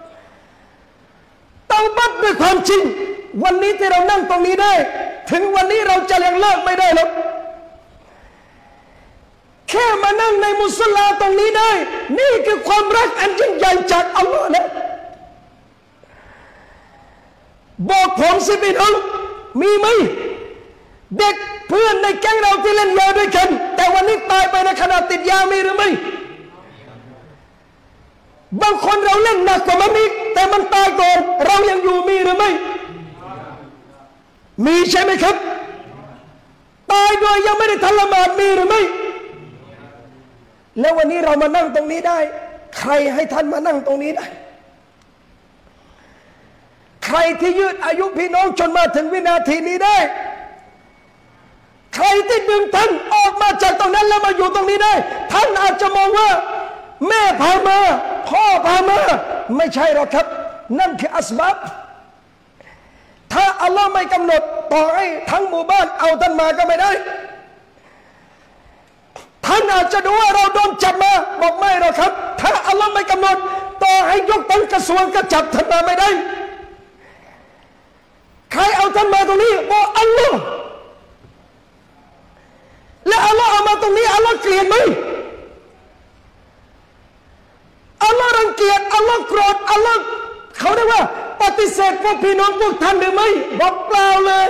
A: เตาบัตด้วยความจริงวันนี้ที่เรานั่งตรงนี้ได้ถึงวันนี้เราจะยังเลิกไม่ได้หรอกแค่มานั่งในมุสลาตรงนี้ได้นี่คือความรักอันยิ่งใหญ่จากอัลลอฮ์นะบอกผมสิพี่น้องมีไหมเด็กเพื่อนในแก๊งเราที่เล่นยาด้วยกันแต่วันนี้ตายไปในขณะติดยามีหรือไม่บางคนเราเล่นหนักกว่ามันอีกแต่มันตายก่อนเรายังอยู่มีหรือไม่มีใช่ไหมครับตายโดยยังไม่ได้ทันละหมาดมีหรือไม่แล้ววันนี้เรามานั่งตรงนี้ได้ใครให้ท่านมานั่งตรงนี้ได้ใครที่ยืดอายุพี่น้องจนมาถึงวินาทีนี้ได้ใครที่ดึงท่านออกมาจากตรงนั้นแล้วมาอยู่ตรงนี้ได้ท่านอาจจะมองว่าแม่พามาพ่อพามาไม่ใช่หรอกครับนั่นคืออัสบับถ้าอัลลอฮ์ไม่กำหนดต่อให้ทั้งหมู่บ้านเอาท่านมาก็ไม่ได้ท่านอาจจะดูว่าเราโดนจับมาบอกไม่หรอกครับถ้าอัลลอฮ์ไม่กำหนดต่อให้ยกตั้งกระทรวงก็จับท่านมาไม่ได้ใครเอาท่านมาตรงนี้บอกอัลลอฮ์และอัลลอฮ์เอามาตรงนี้อัลลอฮ์เกลียดไหมอัลลอฮ์รังเกียจอัลลอฮ์โกรธอัลลอฮ์เขาเรียกว่าปฏิเสธพวกพี่น้องพวกท่านหรือไม่บอกเปล่าเลย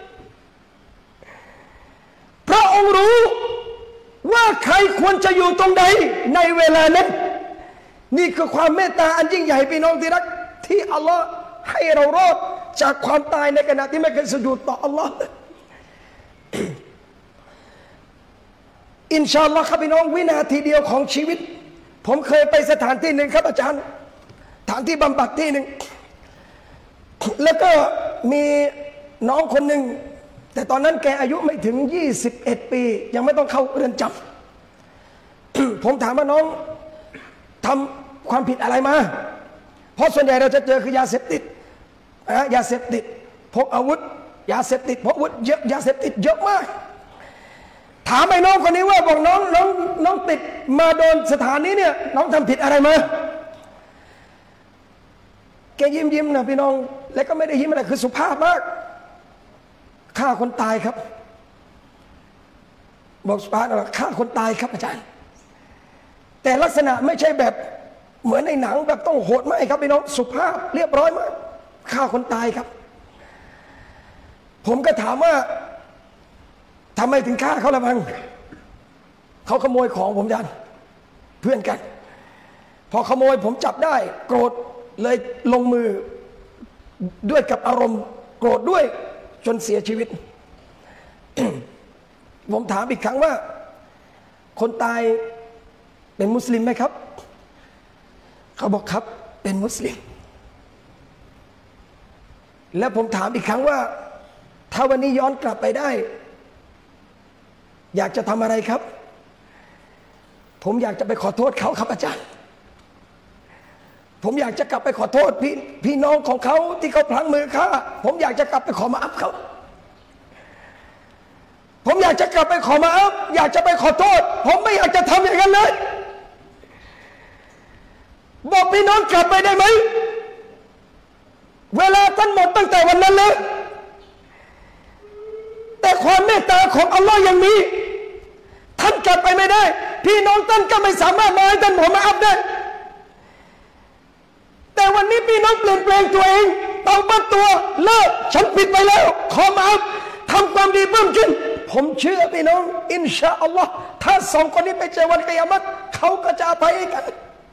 A: พระองค์รู้ว่าใครควรจะอยู่ตรงใดในเวลานั้นนี่คือความเมตตาอันยิ่งใหญ่พี่น้องที่รักที่อัลลอฮ์ให้เรารอดจากความตายในขณะที่ไม่เคยสุญูดต่ออัลลอฮ์อินชาอัลลอฮ์ครับพี่น้องวินาทีเดียวของชีวิตผมเคยไปสถานที่หนึ่งครับอาจารย์สถานที่บำบัดที่หนึ่งแล้วก็มีน้องคนหนึ่งแต่ตอนนั้นแกอายุไม่ถึงยี่สิบเอ็ดปียังไม่ต้องเข้าเรือนจำ ผมถามว่าน้องทำความผิดอะไรมาเพราะส่วนใหญ่เราจะเจอคือยาเสพติดนะยาเสพติดพกอาวุธยาเสพติดพกอาวุธเยอะยาเสพติดเยอะมากถามไอ้น้องคนนี้ว่าบอกน้องน้องน้องติดมาโดนสถานนี้เนี่ยน้องทำผิดอะไรมาแกยิ้มยิ้มนะพี่น้องแล้วก็ไม่ได้ยิ้มอะไรคือสุภาพมากฆ่าคนตายครับบอกสุภาพนะฆ่าคนตายครับอาจารย์แต่ลักษณะไม่ใช่แบบเหมือนในหนังแบบต้องโหดไม่ครับพี่น้องสุภาพเรียบร้อยมากฆ่าคนตายครับผมก็ถามว่าทำไมถึงฆ่าเขาละมั้งเขาขโมยของผมยันเพื่อนกันพอขโมยผมจับได้โกรธเลยลงมือด้วยกับอารมณ์โกรธด้วยจนเสียชีวิต ผมถามอีกครั้งว่าคนตายเป็นมุสลิมไหมครับเขาบอกครับเป็นมุสลิมแล้วผมถามอีกครั้งว่าถ้าวันนี้ย้อนกลับไปได้อยากจะทำอะไรครับผมอยากจะไปขอโทษเขาครับอาจารย์ผมอยากจะกลับไปขอโทษพี่พี่น้องของเขาที่เขาพลั้งมือฆ่าผมอยากจะกลับไปขอมาอัพเขาผมอยากจะกลับไปขอมาอัพอยากจะไปขอโทษผมไม่อยากจะทำอย่างนั้นเลยบอกพี่น้องกลับไปได้ไหมเวลาท่านหมดตั้งแต่วันนั้นเลยแต่ความเมตตาของอัลลอฮ์ยังมีท่านกลับไปไม่ได้พี่น้องท่านก็ไม่สามารถมาให้ท่านผมมาอัพได้แต่วันนี้พี่น้องเปลี่ยนแปลงตัวเองเตาบัตตัวเลิกฉันผิดไปแล้วขอมาอัพทำความดีเพิ่มขึ้นผมเชื่อพี่น้องอินชาอัลลอฮ์ถ้าสองคนนี้ไปเจอวันกิยามะฮ์เขาก็จะอภัยกัน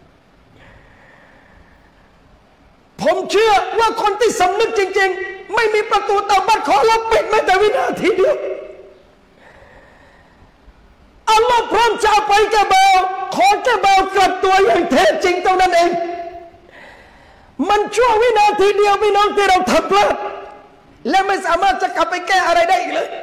A: ผมเชื่อว่าคนที่สำนึกจริงๆไม่มีประตูเตาบัตขอเราปิดแม้แต่วินาทีเดียวอัลลอฮ์พร้อมจะอภัยแก่บ่าวขอแก่บ่าวกลับตัวอย่างแท้จริงเท่านั้นเองมันชั่ววินาทีเดียวพี่น้องที่เราทำพลาดและไม่สามารถจะกลับไปแก้อะไรได้อีกเลย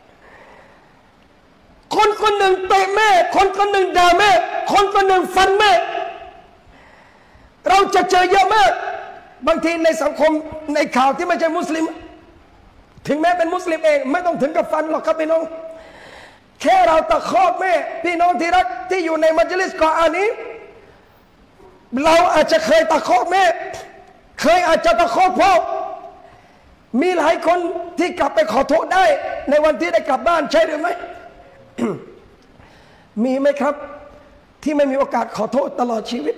A: คนคนหนึ่งเตะแม่คนคนหนึ่งด่าแม่คนคนหนึ่งฟันแม่เราจะเจอเยอะมากบางทีในสังคมในข่าวที่ไม่ใช่มุสลิมถึงแม้เป็นมุสลิมเองไม่ต้องถึงกับฟันหรอกครับพี่น้องแค่เราตะคอกแม่พี่น้องที่รักที่อยู่ในมัจลิสกออานี้เราอาจจะเคยตะคอกแม่เคยอาจจะตะคอกพ่อมีหลายคนที่กลับไปขอโทษได้ในวันที่ได้กลับบ้านใช่หรือไม่ มีไหมครับที่ไม่มีโอกาสขอโทษตลอดชีวิต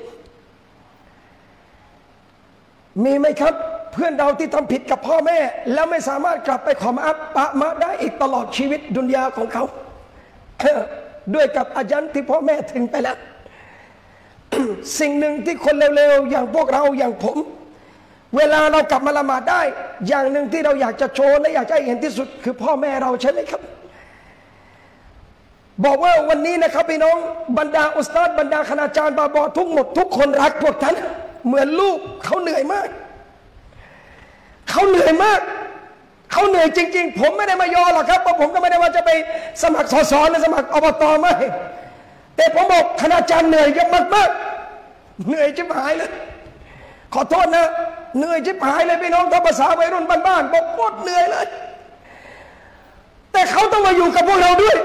A: มีไหมครับเพื่อนเราที่ทำผิดกับพ่อแม่แล้วไม่สามารถกลับไปขอมาอัพปะมะได้อีกตลอดชีวิตดุนยาของเขา ด้วยกับอายันที่พ่อแม่ถึงไปแล้ว สิ่งหนึ่งที่คนเร็วๆอย่างพวกเราอย่างผมเวลาเรากลับมาละหมาดได้อย่างหนึ่งที่เราอยากจะโชว์และอยากจะเห็นที่สุดคือพ่อแม่เราใช่ไหมครับบอกว่าวันนี้นะครับพี่น้องบรรดาอุสตาดบรรดาคณาจารย์บาบอทุกหมดทุกคนรักพวกท่านเหมือนลูกเขาเหนื่อยมากเขาเหนื่อยมากเขาเหนื่อยจริงๆผมไม่ได้มายอหรอกครับเพราะผมก็ไม่ได้ว่าจะไปสมัครสสหรือสมัครอบตไม่แต่ผมบอกคณาจารย์เหนื่อยเยอะมากๆเหนื่อยจิบหายเลยขอโทษนะเหนื่อยจิบหายเลยพี่น้องถ้าภาษาวัยรุ่นบ้านๆบอกโคตรเหนื่อยเลยแต่เขาต้องมาอยู่กับพวกเราด้วย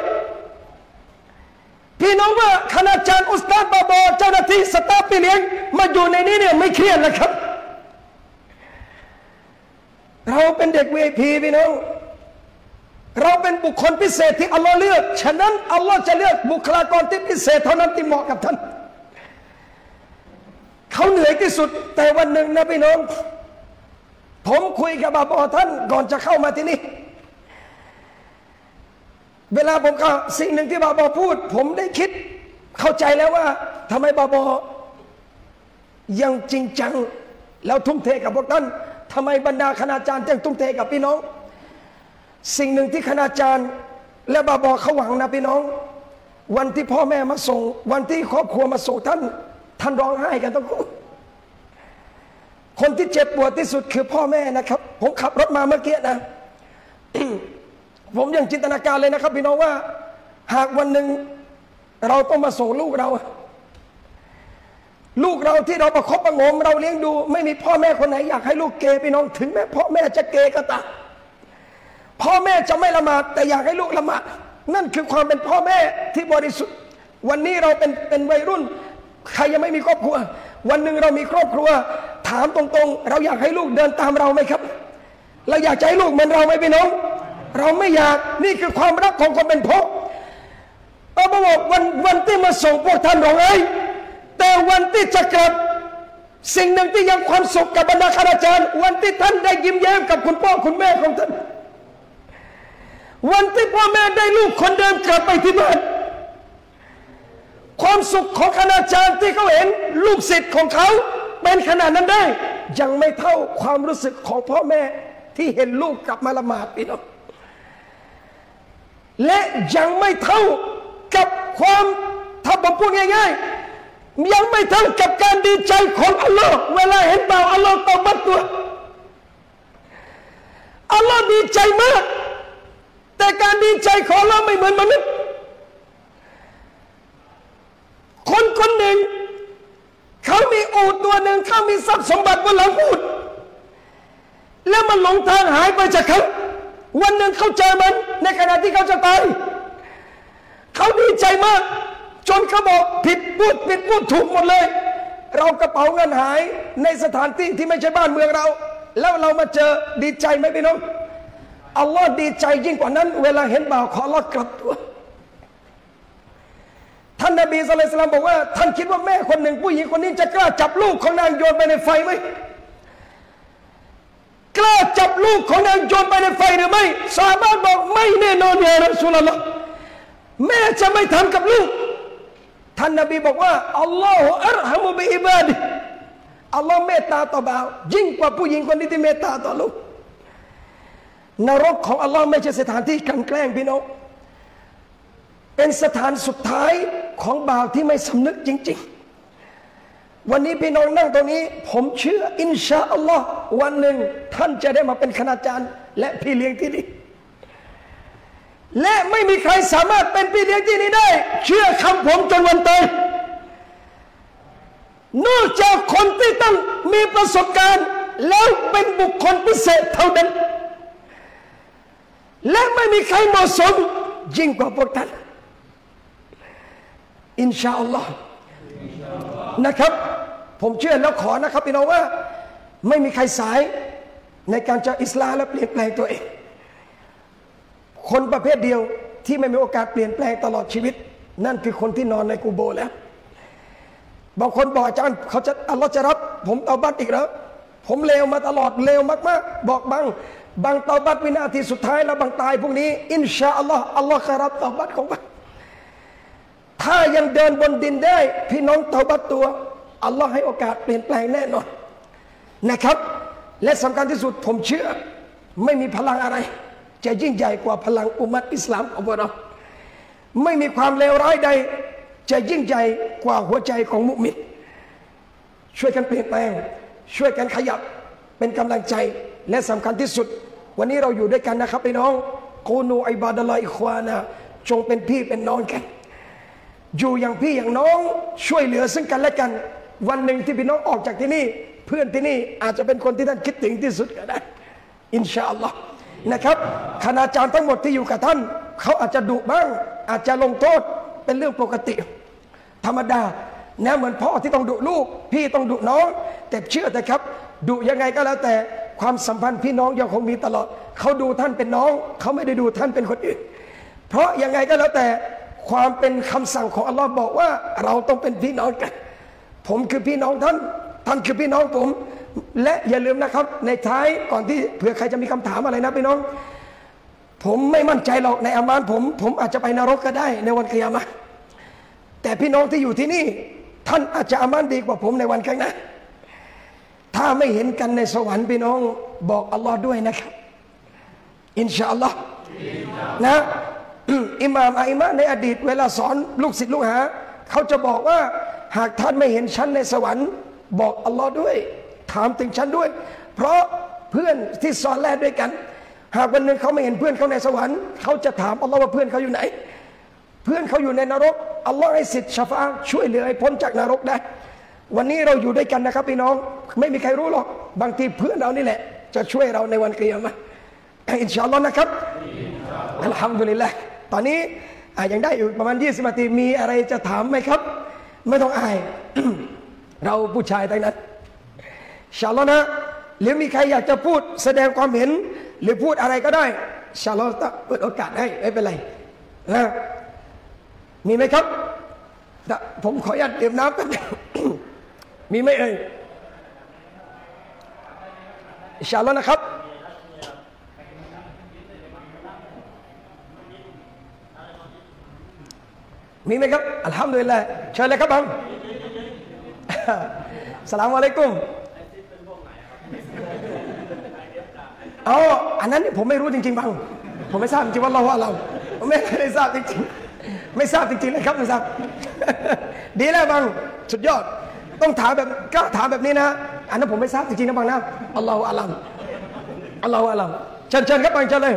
A: พี่น้องว่าคณาจารย์อุสตาดบาบอเจ้าหน้าที่สตาฟพี่เลี้ยงมาอยู่ในนี้เนี่ยไม่เครียดนะครับเราเป็นเด็ก วี ไอ พี พี่น้องเราเป็นบุคคลพิเศษที่อัลลอฮ์เลือกฉะนั้นอัลลอฮ์จะเลือกบุคลากรที่พิเศษเท่านั้นที่เหมาะกับท่านเขาเหนื่อยที่สุดแต่วันหนึ่งนะพี่น้องผมคุยกับบาบอท่านก่อนจะเข้ามาที่นี่เวลาผมก็สิ่งหนึ่งที่บาบอพูดผมได้คิดเข้าใจแล้วว่าทำไมบาบอยังจริงจังแล้วทุ่มเทกับพวกท่านทำไมบรรดาคณาจารย์ยังทุ่มเทกับพี่น้องสิ่งหนึ่งที่คณาจารย์และบาบอเขาหวังนะพี่น้องวันที่พ่อแม่มาส่งวันที่ครอบครัวมาส่งท่านท่านร้องไห้กันทั้งคู่คนที่เจ็บปวดที่สุดคือพ่อแม่นะครับผมขับรถมาเมื่อกี้นะ ผมยังจินตนาการเลยนะครับพี่น้องว่าหากวันหนึ่งเราต้องมาส่งลูกเราลูกเราที่เราประคบประงมเราเลี้ยงดูไม่มีพ่อแม่คนไหนอยากให้ลูกเกย์พี่น้องถึงแม้พ่อแม่จะเกย์ก็ตามพ่อแม่จะไม่ละหมาดแต่อยากให้ลูกละหมาดนั่นคือความเป็นพ่อแม่ที่บริสุทธิ์วันนี้เราเป็นเป็นวัยรุ่นใครยังไม่มีครอบครัววันหนึ่งเรามีครอบครัวถามตรงๆเราอยากให้ลูกเดินตามเราไหมครับเราอยากจะให้ลูกเหมือนเราไหมพี่น้องเราไม่อยากนี่คือความรักของคนเป็นพ่อเราบอกวันวันที่มาส่งพวกท่านร้องไห้แต่วันที่จะกลับสิ่งหนึ่งที่ยังความสุขกับบรรดาคณาจารย์วันที่ท่านได้ยิ้มแย้มกับคุณพ่อคุณแม่ของท่านวันที่พ่อแม่ได้ลูกคนเดิมกลับไปที่บ้านความสุขของคณาจารย์ที่เขาเห็นลูกศิษย์ของเขาเป็นขนาดนั้นได้ยังไม่เท่าความรู้สึกของพ่อแม่ที่เห็นลูกกลับมาละหมาดพี่น้องและยังไม่เท่ากับความถ้าผมพูดง่ายๆยังไม่เท่ากับการดีใจของอัลลอฮ์เวลาเห็นบ่าวอัลลอฮ์ตอบัตตัวอัลลอฮ์ดีใจมากแต่การดีใจของอัลลอฮ์ไม่เหมือนมนุษย์คนคนหนึ่งเขามีอูฐตัวหนึ่งเขามีทรัพย์สมบัติบนหลังอูฐแล้วมันหลงทางหายไปจากเขาวันหนึ่งเขาเจอมันในขณะที่เขาจะตายเขาดีใจมากจนเขาบอกผิดพูดผิดพูดถูกหมดเลยเรากระเป๋าเงินหายในสถานที่ที่ไม่ใช่บ้านเมืองเราแล้วเรามาเจอดีใจไหมพี่น้องอัลลอฮ์ดีใจยิ่งกว่านั้นเวลาเห็นบ่าวขออัลลอฮ์กลับตัวท่านนบีศ็อลลัลลอฮุอะลัยฮิวะซัลลัมบอกว่าท่านคิดว่าแม่คนหนึ่งผู้หญิงคนนี้จะกล้าจับลูกของนางโยนไปในไฟไหมกล้าจับลูกของนางโยนไปในไฟหรือไม่ซอฮาบะห์บอกไม่แน่นอนยารอซูลุลลอฮ์แม่จะไม่ทำกับลูกท่านนบีบอกว่าอัลลอฮฺอัรฮัมุบิอิบาดิอัลลอฮ์เมตตาต่อบ่าวยิ่งกว่าผู้หญิงคนนี้ที่เมตตาต่อลูกนรกของอัลลอฮ์ไม่ใช่สถานที่กลั่นแกล้งพี่น้องเป็นสถานสุดท้ายของบ่าวที่ไม่สำนึกจริงๆวันนี้พี่น้องนั่งตรงนี้ผมเชื่ออินชาอัลลอฮ์วันหนึ่งท่านจะได้มาเป็นคณาจารย์และพี่เลี้ยงที่นี่และไม่มีใครสามารถเป็นพี่เลี้ยงที่นี่ได้เชื่อคำผมจนวันตายนอกจากคนที่ต้องมีประสบการณ์แล้วเป็นบุคคลพิเศษเท่านั้นและไม่มีใครเหมาะสมยิ่งกว่าพวกท่านอินชาอัลลอฮ์นะครับผมเชื่อแล้วขอนะครับพี่น้องว่าไม่มีใครสายในการจะอิสลามและเปลี่ยนแปลงตัวเองคนประเภทเดียวที่ไม่มีโอกาสเปลี่ยนแปลงตลอดชีวิตนั่นคือคนที่นอนในกูโบแล้วบางคนบอกอาจารย์เขาจะอัลลอฮ์จะรับผมเตาบัตอีกแล้วผมเลวมาตลอดเลวมากๆบอกบางบางเตาบัตวินาทีสุดท้ายแล้วบางตายพวกนี้อินชาอัลลอฮ์อัลลอฮ์จะรับเตาบัตของบางถ้ายังเดินบนดินได้พี่น้องเตาบัตตัวอัลลอฮ์ให้โอกาสเปลี่ยนแปลงแน่นอนนะครับและสำคัญที่สุดผมเชื่อไม่มีพลังอะไรจะยิ่งใหญ่กว่าพลังอุมัตอิสลามของเราไม่มีความเลวร้ายใดจะยิ่งใหญ่กว่าหัวใจของมุมินช่วยกันเปลี่ยนแปลงช่วยกันขยับเป็นกำลังใจและสำคัญที่สุดวันนี้เราอยู่ด้วยกันนะครับพี่น้องกูนูอิบาดะลอฮ์อิควานะจงเป็นพี่เป็นน้องกันอยู่อย่างพี่อย่างน้องช่วยเหลือซึ่งกันและกันวันหนึ่งที่พี่น้องออกจากที่นี่เพื่อนที่นี่อาจจะเป็นคนที่ท่านคิดถึงที่สุดก็ได้อินชาอัลลอฮ์นะครับคณาจารย์ทั้งหมดที่อยู่กับท่านเขาอาจจะดุบ้างอาจจะลงโทษเป็นเรื่องปกติธรรมดานะเหมือนพ่อที่ต้องดุลูกพี่ต้องดุน้องแต่เชื่อแต่ครับดุยังไงก็แล้วแต่ความสัมพันธ์พี่น้องยังคงมีตลอดเขาดูท่านเป็นน้องเขาไม่ได้ดูท่านเป็นคนอื่นเพราะยังไงก็แล้วแต่ความเป็นคำสั่งของอัลลอฮ์บอกว่าเราต้องเป็นพี่น้องกันผมคือพี่น้องท่านท่านคือพี่น้องผมและอย่าลืมนะครับในท้ายก่อนที่เผื่อใครจะมีคำถามอะไรนะพี่น้องผมไม่มั่นใจหรอกในอามานผมผมอาจจะไปนรกก็ได้ในวันกิยามะห์แต่พี่น้องที่อยู่ที่นี่ท่านอาจจะอามานดีกว่าผมในวันข้างหน้าถ้าไม่เห็นกันในสวรรค์พี่น้องบอกอัลลอฮ์ด้วยนะครับอินชาอัลลอฮ์นะอิหม่ามอะอิมะห์ในอดีตเวลาสอนลูกศิษย์ลูกหาเขาจะบอกว่าหากท่านไม่เห็นฉันในสวรรค์บอกอัลลอฮ์ด้วยถามถึงฉันด้วยเพราะเพื่อนที่สอนแลด้วยกันหากวันหนึ่งเขาไม่เห็นเพื่อนเขาในสวรรค์เขาจะถามอัลลอฮ์ว่าเพื่อนเขาอยู่ไหนเพื่อนเขาอยู่ในนรกอัลลอฮ์ให้สิทธิ์ชะฟาอะห์ช่วยเหลือให้พ้นจากนรกได้วันนี้เราอยู่ด้วยกันนะครับพี่น้องไม่มีใครรู้หรอกบางทีเพื่อนเรานี่แหละจะช่วยเราในวันกิยามะห์อินชาอัลลอฮ์นะครับอัลฮัมดุลิลละห์ตอนนี้ยังได้อยู่ประมาณยี่สิบนาทีมีอะไรจะถามไหมครับไม่ต้องอาย เราผู้ชายทั้งนั้นอินชาอัลลอฮ์นะหรือมีใครอยากจะพูดแสดงความเห็นหรือพูดอะไรก็ได้อินชาอัลลอฮ์จะเปิดโอกาสให้ไม่เป็นไรนะมีไหมครับผมขออนุญาตดื่มน้ำแป๊บมีไหมเอ่ยอินชาอัลลอฮ์นะครับมีไหมครับอัลฮัมดุลิลลาห์เชิญเลยครับบังสลามอะลัยกุมอ๋ออันนั้นผมไม่รู้จริงๆบังผมไม่ทราบจริงๆว่าเราว่าเราผมไม่ได้ทราบจริงๆไม่ทราบจริงๆเลยครับไม่ทราบดีแล้วบังสุดยอดต้องถามแบบกล้าถามแบบนี้นะอันนั้นผมไม่ทราบจริงๆนะบังนะอัลลอฮฺอัลลัมอัลลอฮฺอัลลัมเชิญเชิญครับบังเชิญเลย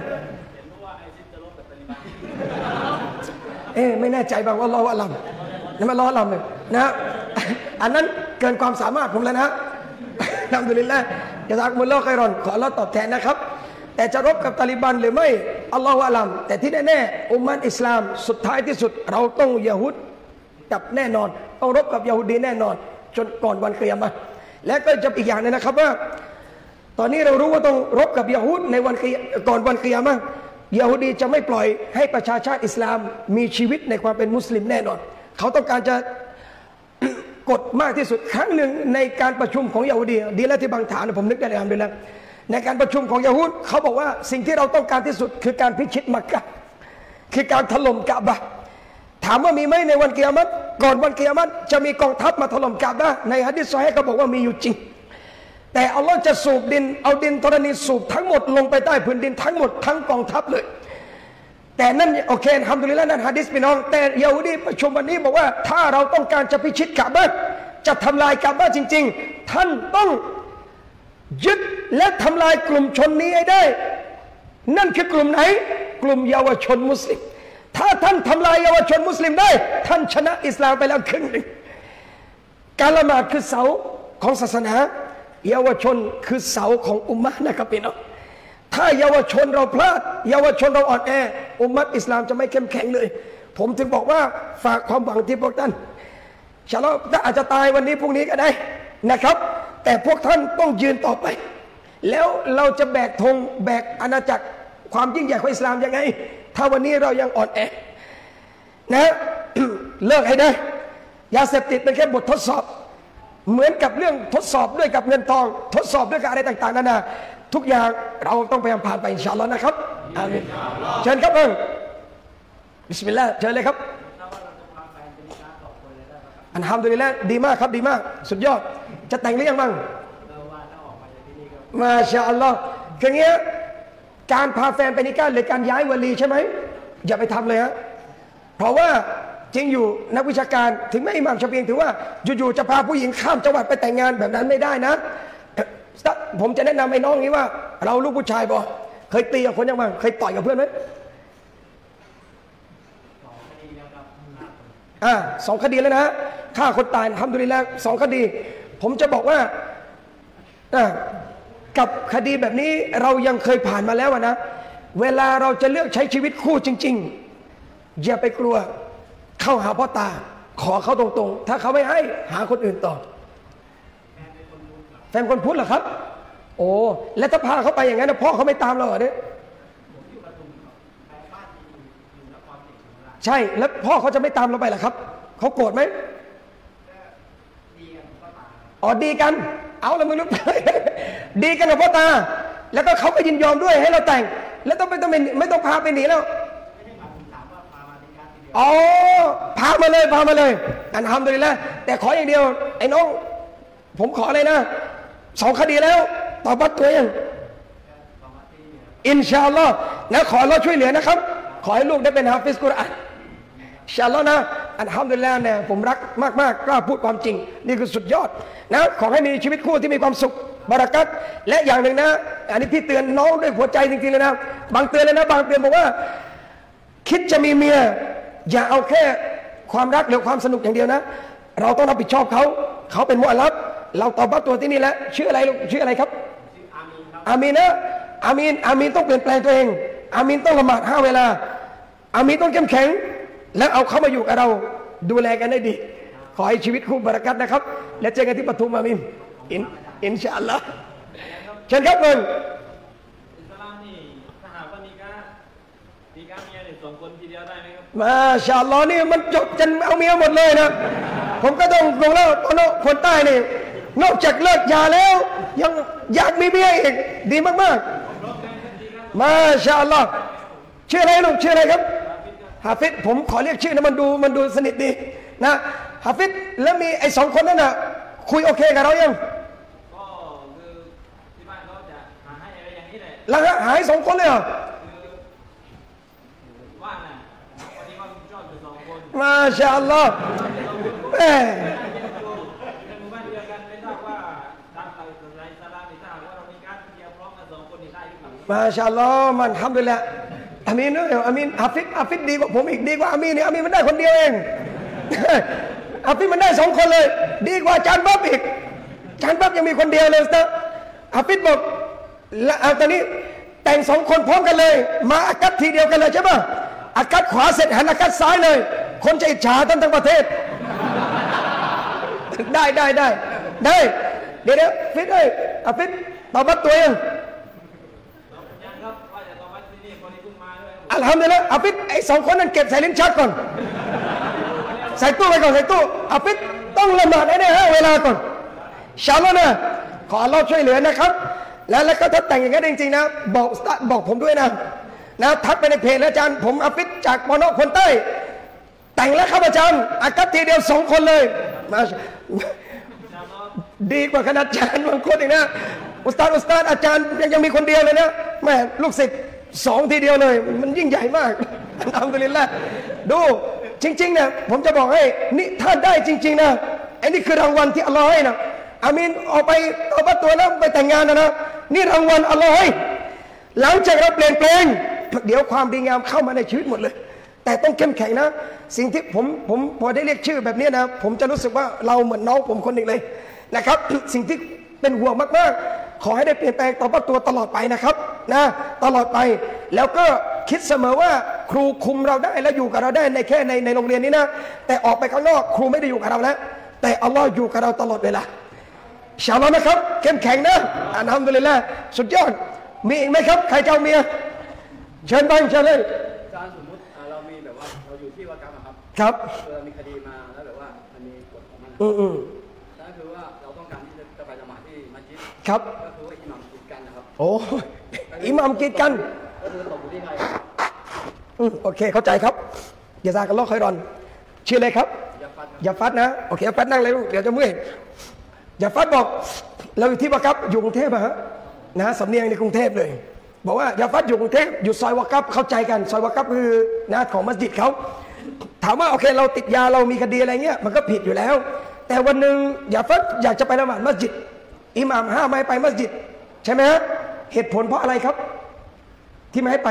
A: เอ๊ไม่แน่ใจบางว่าอัลลอฮฺอัลลัมนั่นมันอัลลอฮฺอัลลัมเลยนะอันนั้นเกินความสามารถผมแล้วนะอัลฮัมดุลิลละห์จะซักมุลลอฮฺค็อยรอนขออัลลอฮฺตอบแทนนะครับแต่จะรบกับตาลิบันหรือไม่อัลลอฮฺอัลลัมแต่ที่แน่ๆอุมมะอิสลามสุดท้ายที่สุดเราต้องยะฮูดกับแน่นอนต้องรบกับยะฮูดีแน่นอนจนก่อนวันกิยามะห์และก็จะอีกอย่างนึงนะครับว่าตอนนี้เรารู้ว่าต้องรบกับยะฮูดในวันก่อนวันกิยามะห์ยะฮูดีจะไม่ปล่อยให้ประชาชาติอิสลามมีชีวิตในความเป็นมุสลิมแน่นอนเขาต้องการจะกดมากที่สุดครั้งหนึ่งในการประชุมของยะฮูดีดีแล้วที่บางฐานผมนึกได้เลยครับดีแล้วในการประชุมของยะฮูดเขาบอกว่าสิ่งที่เราต้องการที่สุดคือการพิชิตมักกะฮ์คือการถล่มกะบะห์ถามว่ามีไหมในวันกิยามะห์ก่อนวันกิยามะห์จะมีกองทัพมาถล่มกะบะห์ในหะดีษซอฮีห์เขาบอกว่ามีอยู่จริงแต่อัลลอฮ์จะสูบดินเอาดินธรณีสูบทั้งหมดลงไปใต้พื้นดินทั้งหมดทั้งกองทัพเลยแต่นั่นโอเคอัลฮัมดุลิลละห์นั่นหะดีษพี่น้องแต่ยะฮูดีประชุมวันนี้บอกว่าถ้าเราต้องการจะพิชิตกะบะห์จะทำลายกะบะห์จริงๆท่านต้องยึดและทำลายกลุ่มชนนี้ให้ได้นั่นคือกลุ่มไหนกลุ่มเยาวชนมุสลิมถ้าท่านทำลายเยาวชนมุสลิมได้ท่านชนะอิสลามไปแล้วครึ่งหนึ่งการละหมาดคือเสาของศาสนาเยาวชนคือเสาของอุมมะห์นะครับพี่น้องถ้าเยาวชนเราพลาดเยาวชนเราอ่อนแออุมมะห์อิสลามจะไม่เข้มแข็งเลยผมถึงบอกว่าฝากความหวังที่พวกท่านชาลอถ้าอาจจะตายวันนี้พรุ่งนี้ก็ได้นะครับแต่พวกท่านต้องยืนต่อไปแล้วเราจะแบกธงแบกอาณาจักรความยิ่งใหญ่ของอิสลามยังไงถ้าวันนี้เรายังอ่อนแอนะ เลิกให้ได้ยาเสพติดเป็นแค่บททดสอบเหมือนกับเรื่องทดสอบด้วยกับเงินทองทดสอบด้วยกับอะไรต่างๆนานาทุกอย่างเราต้องพยายามผ่านไปอินชาอัลลอฮ์นะครับอามีนเชิญครับเอิงบิสมิลลาห์เชิญเลยครับอัลฮัมดุลิลละห์ดีมากครับดีมากสุดยอดจะแต่งหรือยังบ้างมาชาอัลลอฮ์คือเงี้ยการพาแฟนไปนิกาหรือการย้ายวลีใช่ไหมอย่าไปทำเลยฮะเพเพราะว่าจริงอยู่นักวิชาการถึงแม้อิหม่ามชาฟีอีถือว่าอยู่ๆจะพาผู้หญิงข้ามจังหวัดไปแต่งงานแบบนั้นไม่ได้นะผมจะแนะนำไอ้น้องนี้ว่าเราลูกผู้ชายบอกเคยตีกับคนยังไงเคยต่อยกับเพื่อนไหมอ่าสองคดีแล้วนะฆ่าคนตายทำดุลิแล้วสองคดีผมจะบอกว่าอ่ากับคดีแบบนี้เรายังเคยผ่านมาแล้วนะเวลาเราจะเลือกใช้ชีวิตคู่จริงๆอย่าไปกลัวเข้าหาพ่อตาขอเขาตรงๆถ้าเขาไม่ให้หาคนอื่นต่อแฟนคนพุทธเหรอครับโอ้แล้วถ้าพาเขาไปอย่างนั้นนะพ่อเขาไม่ตามเราเหรอเนี่ยใช่แล้วพ่อเขาจะไม่ตามเราไปเหรอครับเขาโกรธไหมอ๋อดีกันเอาละมึงรู้ดีกันกับพ่อตาแล้วก็เขาก็ยินยอมด้วยให้เราแต่งแล้วต้องไม่ต้องไม่ต้องพาไปหนีแล้วอ๋อพามาเลยพามาเลยอันทำเลยแล้วแต่ขออย่างเดียวไอ้น้องผมขออะไรนะสองคดีแล้วตอบบัตรตัวยังอินชาอัลลอฮ์นะขอเราช่วยเหลือนะครับขอให้ลูกได้เป็นฮาฟิซกุรอานอินชาอัลลอฮ์นะอันทำดุลิลลาห์เนี่ยผมรักมากๆกล้าพูดความจริงนี่คือสุดยอดนะขอให้มีชีวิตคู่ที่มีความสุขบารักัตและอย่างหนึ่งนะอันนี้พี่เตือนน้องด้วยหัวใจจริงๆเลยนะบางเตือนเลยนะบางเตือนบอกว่าคิดจะมีเมียอย่าเอาแค่ความรักหรือความสนุกอย่างเดียวนะเราต้องรับผิดชอบเขาเขาเป็นมุอัลลัฟเราตอบบัตรตัวที่นี่แล้วชื่ออะไรลูกชื่ออะไรครับอามีนนะอามีนอามีนต้องเปลี่ยนแปลงตัวเองอามีนต้องละหมาดห้าเวลาอามีนต้องเข้มแข็งแล้วเอาเขามาอยู่กับเราดูแลกันได้ดีขอให้ชีวิตคู่บารักัตนะครับและเจอกันที่ปทุมอามีนอินอินชาอัลลอฮ์เชิญครับมึง
B: อิสลามนี่ถ้าหากว่ามีการมีการเมียเนี่ยสองคนทีเดียวได้ไหมครับ
A: มาชาอัลลอฮ์นี่มันจบจนเอาเมียหมดเลยนะผมก็ต้องลงแล้วตอนคนใต้นี่นอกจากเลิกยาแล้วยังอยากมีเมียอีกดีมากๆมาชาอัลลอฮ์ชื่ออะไรลูกชื่ออะไรครับฮาฟิซผมขอเรียกชื่อนะมันดูมันดูสนิทดีนะฮาฟิซแล้วมีไอ้สองคนนั้นน่ะคุยโอเคกับเรายัง
B: ก็คือที่บ้านเขาจะหาให้อะไรอย่างนี้แหละ
A: แล้วหายสองคนเลยเหรอ
B: ว่าน่ะวันนี้เขาชอบอยู่สองคน
A: มาชาอัลลอฮ์แหมมาชาอัลลอฮ์มันทำด้วยแหละอามีนเนอะอามีนอาฟิดอาฟิดดีกว่าผมอีกดีกว่าอามีนเนี่ยอามีนมันได้คนเดียวเองอาฟิดมันได้สองคนเลยดีกว่าจานบับอีกจานบับยังมีคนเดียวเลยนะอาฟิดบอกแล้วเอาตอนนี้แต่งสองคนพร้อมกันเลยมาอากัดทีเดียวกันเลยใช่ป่ะอากัดขวาเสร็จหันอากัดซ้ายเลยคนจะอิจฉาทั้งทั้งประเทศได้ได้ได้ได้เดี๋ยวเดี๋ยวฟิดเอ้ยอาฟิดตอบบับตัวเองอัลฮัมดุลิลละห์อาฟิดไอ้สองคนนั้นเก็บใส่ลิ้นชักก่อนใส่ตู้ไปก่อนใส่ตู้อาฟิดต้องละหมาดให้ได้ห้าเวลาก่อนชาอัลลอฮ์นะขออัลลอฮ์ช่วยเหลือนะครับแล้วแล้วก็ถ้าแต่งอย่างนั้นจริงๆนะบอกบอกผมด้วยนะนะทักไปในเพจอาจารย์ผมอาฟิดจากมอนอคนใต้แต่งแล้วครับอาจารย์อากัดทีเดียวสองคนเลยมาดีกว่าขนาดอาจารย์บางคนอีกนะอุสตาดอุสตาดอาจารย์ยังยังมีคนเดียวเลยนะแม่ลูกศิษย์สองทีเดียวเลยมันยิ่งใหญ่มากอัลฮัมดุลิลละห์ดูจริงๆเนี่ยผมจะบอกให้นี่ถ้าได้จริงๆนะไอ้นี่คือรางวัลที่อัลลอฮ์ให้นะอามีนออกไปเอาบัตรตัวแล้วไปแต่งงานนะนะนี่รางวัลอัลลอฮ์ให้หลังจากเราเปลี่ยนแปลงเดี๋ยวความดีงามเข้ามาในชีวิตหมดเลยแต่ต้องเข้มแข็งนะสิ่งที่ผมผมพอได้เรียกชื่อแบบนี้นะผมจะรู้สึกว่าเราเหมือนน้องผมคนหนึ่งเลยนะครับสิ่งที่เป็นห่วงมากๆขอให้ได้เปลี่ยนแปลงต่อบัตรตัวตลอดไปนะครับนะตลอดไปแล้วก็คิดเสมอว่าครูคุมเราได้และอยู่กับเราได้ในแค่ในในโรงเรียนนี้นะแต่ออกไปข้างนอกครูไม่ได้อยู่กับเราแล้วแต่อัลลอฮ์อยู่กับเราตลอดเวลาอินชาอัลลอฮ์นะครับเข้มแข็งนะอัลฮัมดุลิลละห์สุดยอดมีอีกไหมครับใครเจ้าเมียเชิญบ้างเชิญเลย
C: อาจารย์สมมติเรามีแบบว่าเราอยู่ที่วากาฟครับ
A: ครับ
C: เรามีคดีมาแล้วแบบว่ามันมีกฎของมัน
A: อืมอืม
C: นั่นคือว่าเราต้องการที่จะไปละหมาดที่มัสยิด
A: ครับ
C: ก็คือว่าอิหม่ามกีดกันนะครับ
A: โอ้อิหม่ามกีดกัน
C: ก็คือตกอยู่ที่ไทย
A: อืมโอเคเข้าใจครับอย่าซากันล้อคอยรอนชื่ออะไรครับอย่าฟัดนะโอเคฟัดนั่งเลยลูกเดี๋ยวจะเมื่อยอย่าฟัดบอกเราอยู่ที่วากับอยู่กรุงเทพอะฮะนะสำเนียงในกรุงเทพเลยบอกว่าอย่าฟัดอยู่กรุงเทพอยู่ซอยวากับเข้าใจกันซอยวากับคือนะของมัสยิดเขาถามว่าโอเคเราติดยาเรามีคดีอะไรเงี้ยมันก็ผิดอยู่แล้วแต่วันหนึ่งอย่าฟัดอยากจะไปละหมาดมัสยิดอิหม่ามห้ามไม่ไปมัสยิดใช่ไหมฮะเหตุผลเพราะอะไรครับที่ไม่ให้ไป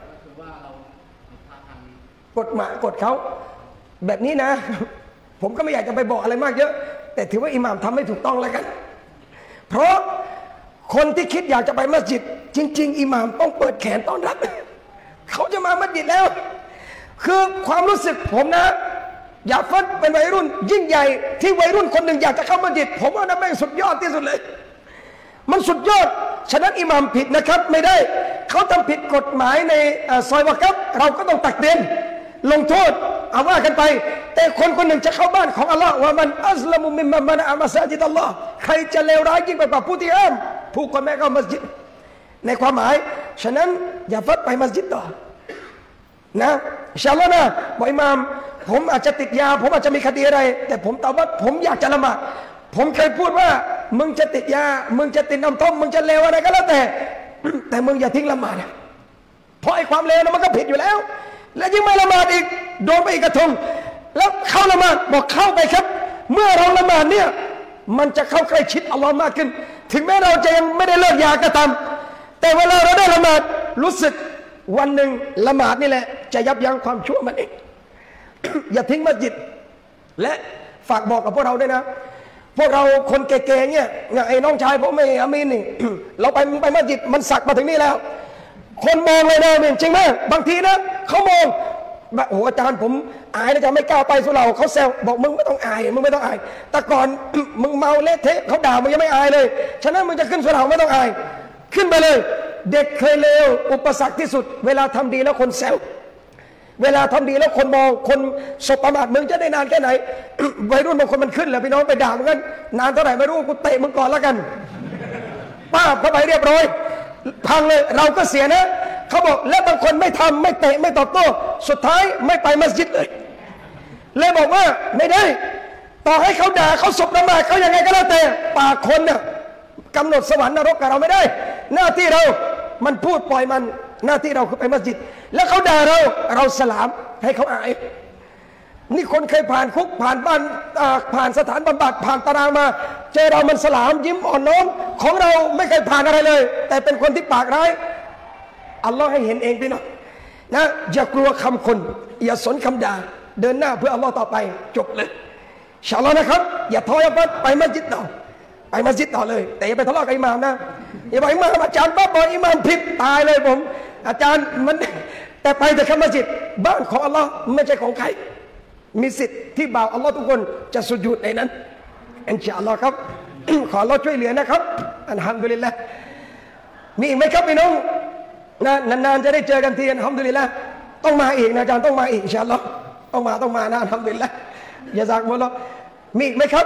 A: กฎหมายกฎเขาแบบนี้นะผมก็ไม่อยากจะไปบอกอะไรมากเยอะแต่ถือว่าอิหม่ามทำไม่ถูกต้องแล้วกันเพราะคนที่คิดอยากจะไปมัสยิดจริงๆอิหม่ามต้องเปิดแขนต้อนรับเขาจะมามัสยิดแล้วคือความรู้สึกผมนะอย่าฟัดเป็นวัยรุ่นยิ่งใหญ่ที่วัยรุ่นคนหนึ่งอยากจะเข้ามัสยิดผมว่านั่นแม่งสุดยอดที่สุดเลยมันสุดยอดฉะนั้นอิหม่ามผิดนะครับไม่ได้เขาทำผิดกฎหมายในซอยวะกับเราก็ต้องตักเตือนลงโทษเอาว่ากันไปแต่คนคนหนึ่งจะเข้าบ้านของอัลลอฮ์ว่ามันอัลลมุมิมมันมันอามัสยิดอัลลอฮ์ใครจะเลวร้ายยิ่งไปกว่าผู้ที่ห้ามผู้คนแม่เข้ามัสยิดในความหมายฉะนั้นอย่าฟัดไปมัสยิดต่อนะอินชาอัลลอฮ์นะบอกอิหม่ามผมอาจจะติดยาผมอาจจะมีคดีอะไรแต่ผมตอบว่าผมอยากจะละหมาดผมเคยพูดว่ามึงจะติดยามึงจะติดน้ำท่อมมึงจะเลวอะไรก็แล้วแต่แต่มึงอย่าทิ้งละหมาดเพราะไอ้ความเลวนั้นมันก็ผิดอยู่แล้วและยิ่งไม่ละหมาดอีกโดนไปอีกกระทงแล้วเข้าละหมาดบอกเข้าไปครับเมื่อเราละหมาดเนี่ยมันจะเข้าใกล้ชิดอัลลอฮ์มากขึ้นถึงแม้เราจะยังไม่ได้เลิกยาก็ตามแต่เวลาเราได้ละหมาดรู้สึกวันหนึ่งละหมาดนี่แหละจะยับยั้งความชั่วมันเอง อย่าทิ้งมัสยิดและฝากบอกกับพวกเราด้วยนะพวกเราคนแก่ๆเนี่ยไอ้น้องชายผมไม่อามีนนี่ เราไปไปมัสยิดมันสักมาถึงนี่แล้วคนมองเลยนะอามีนจริงไหมบางทีนะเขามองแบบโอ้อาจารย์ผมอายนะจะไม่กล้าไปสุเหร่าเขาแซวบอกมึงไม่ต้องอายมึงไม่ต้องอายแต่ก่อน มึงเมาเละเทะเขาด่ามึงยังไม่อายเลยฉะนั้นมึงจะขึ้นสุเหร่าไม่ต้องอายขึ้นไปเลยเด็กเคยเลวอุปสรรคที่สุดเวลาทำดีแล้วคนแซวเวลาทำดีแล้วคนมองคนสบประมาทมึงจะได้นานแค่ไหน วัยรุ่นบางคนมันขึ้นแล้วพี่น้องไปด่ามึงกันนานเท่าไหร่ไม่รู้กูเตะมึงก่อนแล้วกันป้าเข้าไปเรียบร้อยพังเลยเราก็เสียนะเขาบอกและบางคนไม่ทำไม่เตะไม่ตอบโต้สุดท้ายไม่ไปมัสยิดเลยเลยบอกว่าไม่ได้ต่อให้เขาด่าเขาสบประมาทเขายังไงก็แล้วแต่ปากคนเนี่ยกำหนดสวรรค์นรกกับเราไม่ได้หน้าที่เรามันพูดปล่อยมันหน้าที่เราคือไปมัสยิดแล้วเขาด่าเราเราสลามให้เขาอายนี่คนเคยผ่านคุกผ่านบ้านผ่านสถานบำบัดผ่านตารางมาเจอเรามันสลามยิ้มอ่อนน้อมของเราไม่เคยผ่านอะไรเลยแต่เป็นคนที่ปากร้ายอัลลอฮ์ให้เห็นเองพี่น้องนะอย่ากลัวคำคนอย่าสนคำด่าเดินหน้าเพื่ออัลลอฮ์ต่อไปจบเลยอินชาอัลลอฮ์นะครับอย่าท้ออย่าพัดไปมัสยิดต่อไปมัสยิดต่อเลยแต่อย่าไปทะเลาะกับอิหม่ามนะอย่าบอกอิหม่ามอาจารย์ป้าบอกอิหม่ามผิดตายเลยผมอาจารย์มันแต่ไปแต่คำมัสยิดบ้านของอัลลอฮ์ไม่ใช่ของใครมีสิทธิ์ที่บ่าวอัลลอฮ์ทุกคนจะสุญูดในนั้นอินชาอัลลอฮ์ครับ ขออัลลอฮ์ช่วยเหลือนะครับอัลฮัมดุลิลละห์มีอีกไหมครับพี่น้องนะนานๆจะได้เจอกันทีอัลฮัมดุลิลละห์ต้องมาอีกนะอาจารย์ต้องมาอีกอินชาอัลลอฮ์ต้องมาต้องมานะอัลฮัมดุลิลละห์ยะซากุมุลลอฮ์มีอีกไหมครับ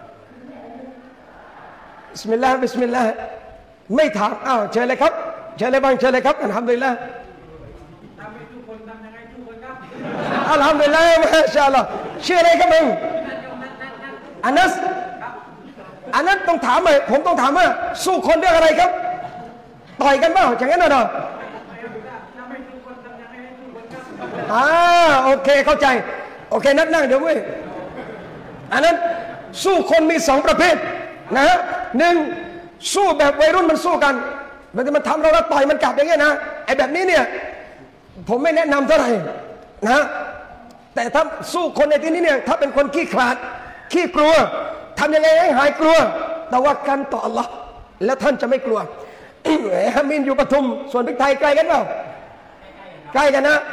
A: บิสมิลลาห์บิสมิลลาห์ไม่ถามอ้าวเชิญเลยครับเชิญเลยบ้างเชิญเลยครับอัลฮัมดุลิลละห์
B: ทำให้ทุกคนทำยังไงทุกคนครับ
A: อัลฮัมดุลิลละห์มาชาอัลลอฮ์ชื่ออะไรครับมึงอานัสอานัสต้องถามเลยผมต้องถามว่าสู้คนเรื่องอะไรครับต่อยกันเปล่าอย่างนั้นเหรออ่าโอเคเข้าใจโอเคนัดนั่งเดี๋ยวเว้ยอันนั้นสู้คนมีสองประเภทนะฮะหนึ่งสู้แบบวัยรุ่นมันสู้กันมันจะมันทำเราแล้วต่อยมันกลับอย่างเงี้ยนะไอ้แบบนี้เนี่ยผมไม่แนะนำเท่าไหร่นะแต่ถ้าสู้คนในที่นี้เนี่ยถ้าเป็นคนขี้ขลาดขี้กลัวทำยังไงให้หายกลัวแต่ว่ากันต่ออัลลอฮ์แล้วท่านจะไม่กลัวฮามินอยู่ปทุมส่วนพริกไทยไกลกันเปล่าใกล้กันนะ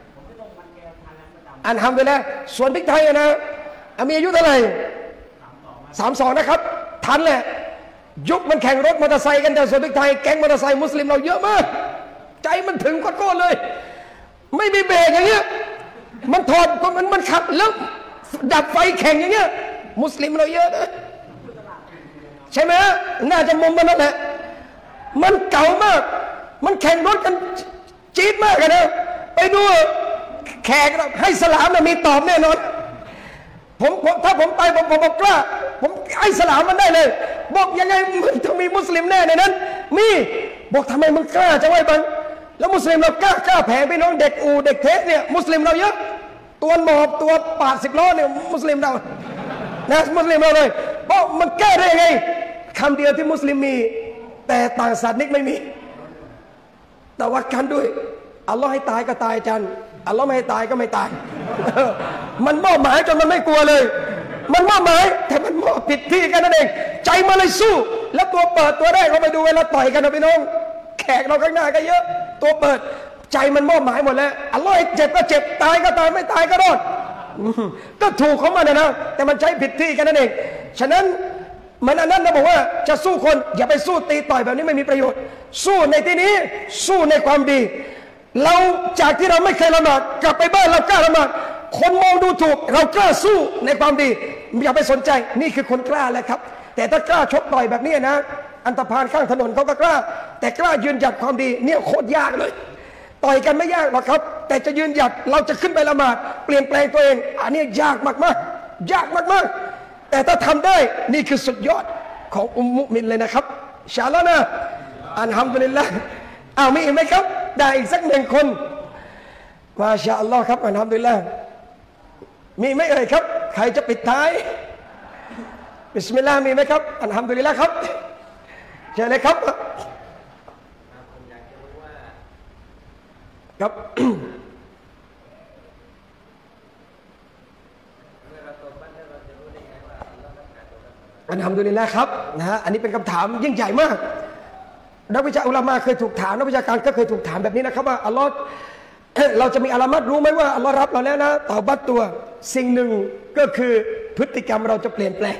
A: อันทำไปแล้วส่วนพริกไทยนะมีอายุเท่าไหร่สามสองนะครับทันแหละยุคมันแข่งรถมอเตอร์ไซค์กันแต่ส่วนพริกไทยแก๊งมอเตอร์ไซค์มุสลิมเราเยอะมากใจมันถึงโคตรเลยไม่มีเบรกอย่างเงี้ยมันถอดมันมันขับแล้วดับไฟแข่งอย่างเงี้ยมุสลิมเราเยอะนะใช่ไหมน่าจะมุมมันนั่นแหละมันเก่ามากมันแข่งรถกันจี๊ดมากเลยนะไปดูแขกให้สลามนะมีตอบแน่นอนผมถ้าผมไปผมผมบอกกล้าผมให้สลามมันได้เลยบอกยังไงมันจะมีมุสลิมแน่ในนั้นมีบอกทำไมมึงกล้าจะไว้บังแล้วมุสลิมเรากล้ากล้าแผ่ไปน้องเด็กอูเด็กเทสเนี่ยมุสลิมเราเยอะตัวหมอบตัวปาดสิบล้อเนี่ยมุสลิมเรานะมุสลิมเราเลยเพราะมันแก้ได้ไงคำเดียวที่มุสลิมมีแต่ต่างศาสนิกไม่มีแต่วัดกันด้วยอัลลอฮ์ให้ตายก็ตายจันอัลลอฮ์ไม่ให้ตายก็ไม่ตายมันมอบหมายจนมันไม่กลัวเลยมันมอบหมายแต่มันมอบผิดที่กันนั่นเองใจมันเลยสู้แล้วตัวเปิดตัวได้เราไปดูเวลาต่อยกันนะพี่น้องแขกเราข้างหน้าก็เยอะตัวเปิดใจมันมอบหมายหมดแล้วอัลลอฮ์ให้เจ็บก็เจ็บตายก็ตายไม่ตายก็รอดก็ถูกของมันนะแต่มันใช้ผิดที่กันนั่นเองฉะนั้นมันอันนั้นนะบอกว่าจะสู้คนอย่าไปสู้ตีต่อยแบบนี้ไม่มีประโยชน์สู้ในที่นี้สู้ในความดีเราจากที่เราไม่เคยละหมาดกลับไปบ้านเรากล้าละหมาดคนมองดูถูกเรากล้าสู้ในความดีอย่าไปสนใจนี่คือคนกล้าแหละครับแต่ถ้ากล้าชกต่อยแบบนี้นะอันธพาลข้างถนนเขาก็กล้าแต่กล้ายืนหยัดความดีเนี่ยโคตรยากเลยต่อยกันไม่ยากหรอกครับแต่จะยืนหยัดเราจะขึ้นไปละหมาดเปลี่ยนแปลงตัวเองอันนี้ยากมากๆยากมากๆแต่ถ้าทำได้นี่คือสุดยอดของอุมมุมินเลยนะครับอินชาอัลลอฮ์นะอัลฮัมดุลิลละห์อ้าวมีอีกไหมครับได้อีกสักหนึ่งคนมาชาอัลลอฮ์ครับอัลฮัมดุลิลละห์มีไหมเอ่ยครับใครจะปิดท้ายบิสมิลลาห์มีไหมครับอัลฮัมดุลิลละห์ครับเชิญเลยครับครับอัลฮัมดุลิลละห์ครับนะฮะอันนี้เป็นคำถามยิ่งใหญ่มากนักวิชาอุลามะเคยถูกถามนักวิชาการก็เคยถูกถามแบบนี้นะครับว่าอัลลอฮ์เราจะมีอาลามัตรู้ไหมว่าอัลลอฮ์รับเราแล้วนะเตาบัตตัวสิ่งหนึ่งก็คือพฤติกรรมเราจะเปลี่ยนแปลง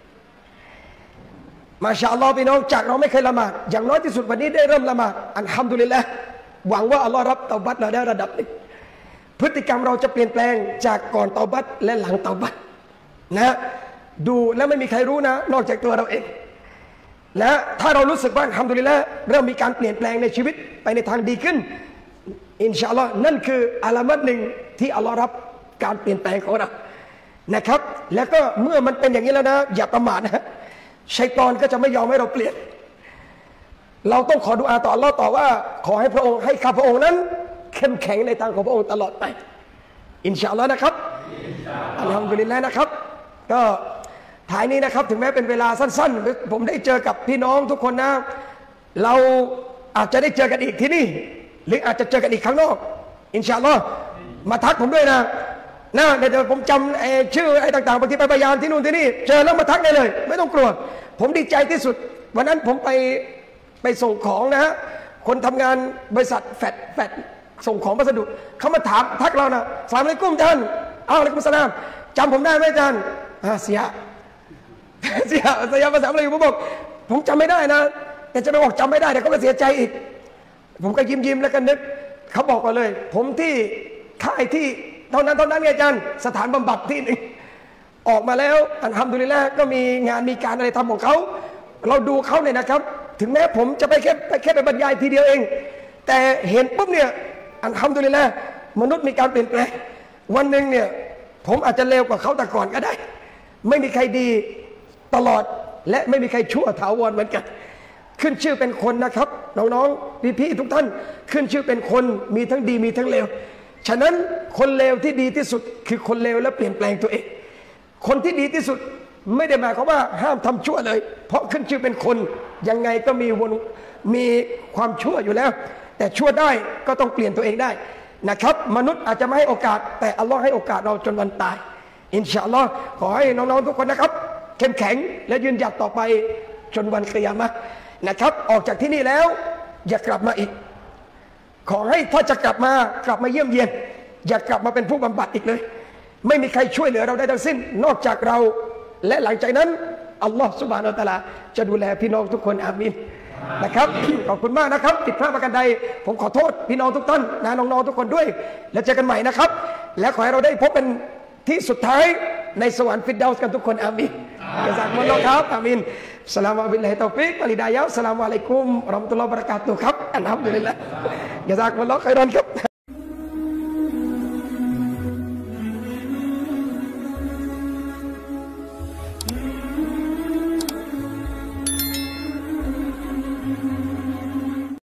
A: มาชาอัลลอฮ์พี่น้องจากเราไม่เคยละหมาดอย่างน้อยที่สุดวันนี้ได้เริ่มละหมาดอัลฮัมดุลิลละห์หวังว่าอัลลอฮ์รับเตาบัตเราได้ระดับหนึ่งพฤติกรรมเราจะเปลี่ยนแปลงจากก่อนเตาบัตและหลังเตาบัตนะดูแล้วไม่มีใครรู้นะนอกจากตัวเราเองและถ้าเรารู้สึกว่าอัลฮัมดุลิลละห์เริ่มมีการเปลี่ยนแปลงในชีวิตไปในทางดีขึ้นอินชาอัลลอฮ์นั่นคืออาลามัตหนึ่งที่อัลลอฮ์รับการเปลี่ยนแปลงของเรานะครับแล้วก็เมื่อมันเป็นอย่างนี้แล้วนะอย่าประมาทนะชัยฏอนก็จะไม่ยอมให้เราเปลี่ยนเราต้องขอดุอาต่ออัลลอฮ์ต่อว่าขอให้พระองค์ให้ข้าพระองค์นั้นเข้มแข็งในทางของพระองค์ตลอดไปอินชาอัลลอฮ์นะครับอัลฮัมดุลิลละห์นะครับก็ท้ายนี้นะครับถึงแม้เป็นเวลาสั้นๆผมได้เจอกับพี่น้องทุกคนนะเราอาจจะได้เจอกันอีกที่นี่หรืออาจจะเจอกันอีกข้างนอกอินชาอัลลอฮ์มาทักผมด้วยนะนะเดี๋ยวผมจำชื่อไอ้ต่างๆบางทีไปพยานที่นู่นที่นี่เจอแล้วมาทักได้เลยไม่ต้องกลัวผมดีใจที่สุดวันนั้นผมไปไปส่งของนะฮะคนทำงานบริษัทแฟดแฟดส่งของพัสดุเขามาถามทักเรานะสลามอะลัยกุมท่านอ้าวอะลัยกุมสลามจำผมได้ไหมท่านอ่าเสียเสียเสียภาษาอะไรผมบอกผมจำไม่ได้นะแต่จะไปบอกจำไม่ได้เดี๋ยวเขาก็เสียใจอีกผมก็ยิ้มยิ้มแล้วกันนึกเขาบอกก่อนเลยผมที่ค่ายที่เท่านั้นเท่านั้นไงอาจารย์สถานบำบัดที่หนึ่งออกมาแล้วอัลฮัมดุลิลละห์ก็มีงานมีการอะไรทำของเขาเราดูเขาเนี่ยนะครับถึงแม้ผมจะไปแค่ไปแค่ไปบรรยายทีเดียวเองแต่เห็นปุ๊บเนี่ยอัลฮัมดุลิลละห์มนุษย์มีการเปลี่ยนแปลงวันหนึ่งเนี่ยผมอาจจะเลวกว่าเขาแต่ก่อนก็ได้ไม่มีใครดีตลอดและไม่มีใครชั่วถาวรเหมือนกันขึ้นชื่อเป็นคนนะครับน้องๆพี่ๆทุกท่านขึ้นชื่อเป็นคนมีทั้งดีมีทั้งเลวฉะนั้นคนเลวที่ดีที่สุดคือคนเลวและเปลี่ยนแปลงตัวเองคนที่ดีที่สุดไม่ได้หมายความว่าห้ามทำชั่วเลยเพราะขึ้นชื่อเป็นคนยังไงก็มีวนมีความชั่วอยู่แล้วแต่ชั่วได้ก็ต้องเปลี่ยนตัวเองได้นะครับมนุษย์อาจจะไม่ให้โอกาสแต่อัลลอฮ์ให้โอกาสเราจนวันตายอินชาอัลลอฮ์ขอให้น้องๆทุกคนนะครับเข้มแข็งและยืนหยัดต่อไปจนวันกิยามะห์นะครับออกจากที่นี่แล้วอย่ากลับมาอีกขอให้ถ้าจะกลับมากลับมาเยี่ยมเยียนอย่ากลับมาเป็นผู้บำบัดอีกเลยไม่มีใครช่วยเหลือเราได้ทั้งสิ้นนอกจากเราและหลังจากนั้นอัลลอฮฺซุบฮานะฮูวะตะอาลาจะดูแลพี่น้องทุกคนอามีนนะครับขอบคุณมากนะครับผิดพลาดประการใดผมขอโทษพี่น้องทุกท่านนะน้องๆทุกคนด้วยแล้วเจอกันใหม่นะครับและขอให้เราได้พบเป็นที่สุดท้ายในสวรรค์ฟิรเดาส์กันทุกคนอามีนยะซากุมุลลอฮ์ครับอามีนอัสสลามุอะลัยฮิตอฟิกวะลิดายะฮ์อัสสลามุอะลัยกุมวะเราะห์มะตุลลอฮ์วะบะเราะกาตุฮ์ครับอัลฮัมดุลิลละห์ยะซากุมุลลอฮ์ค็อยรอนครับ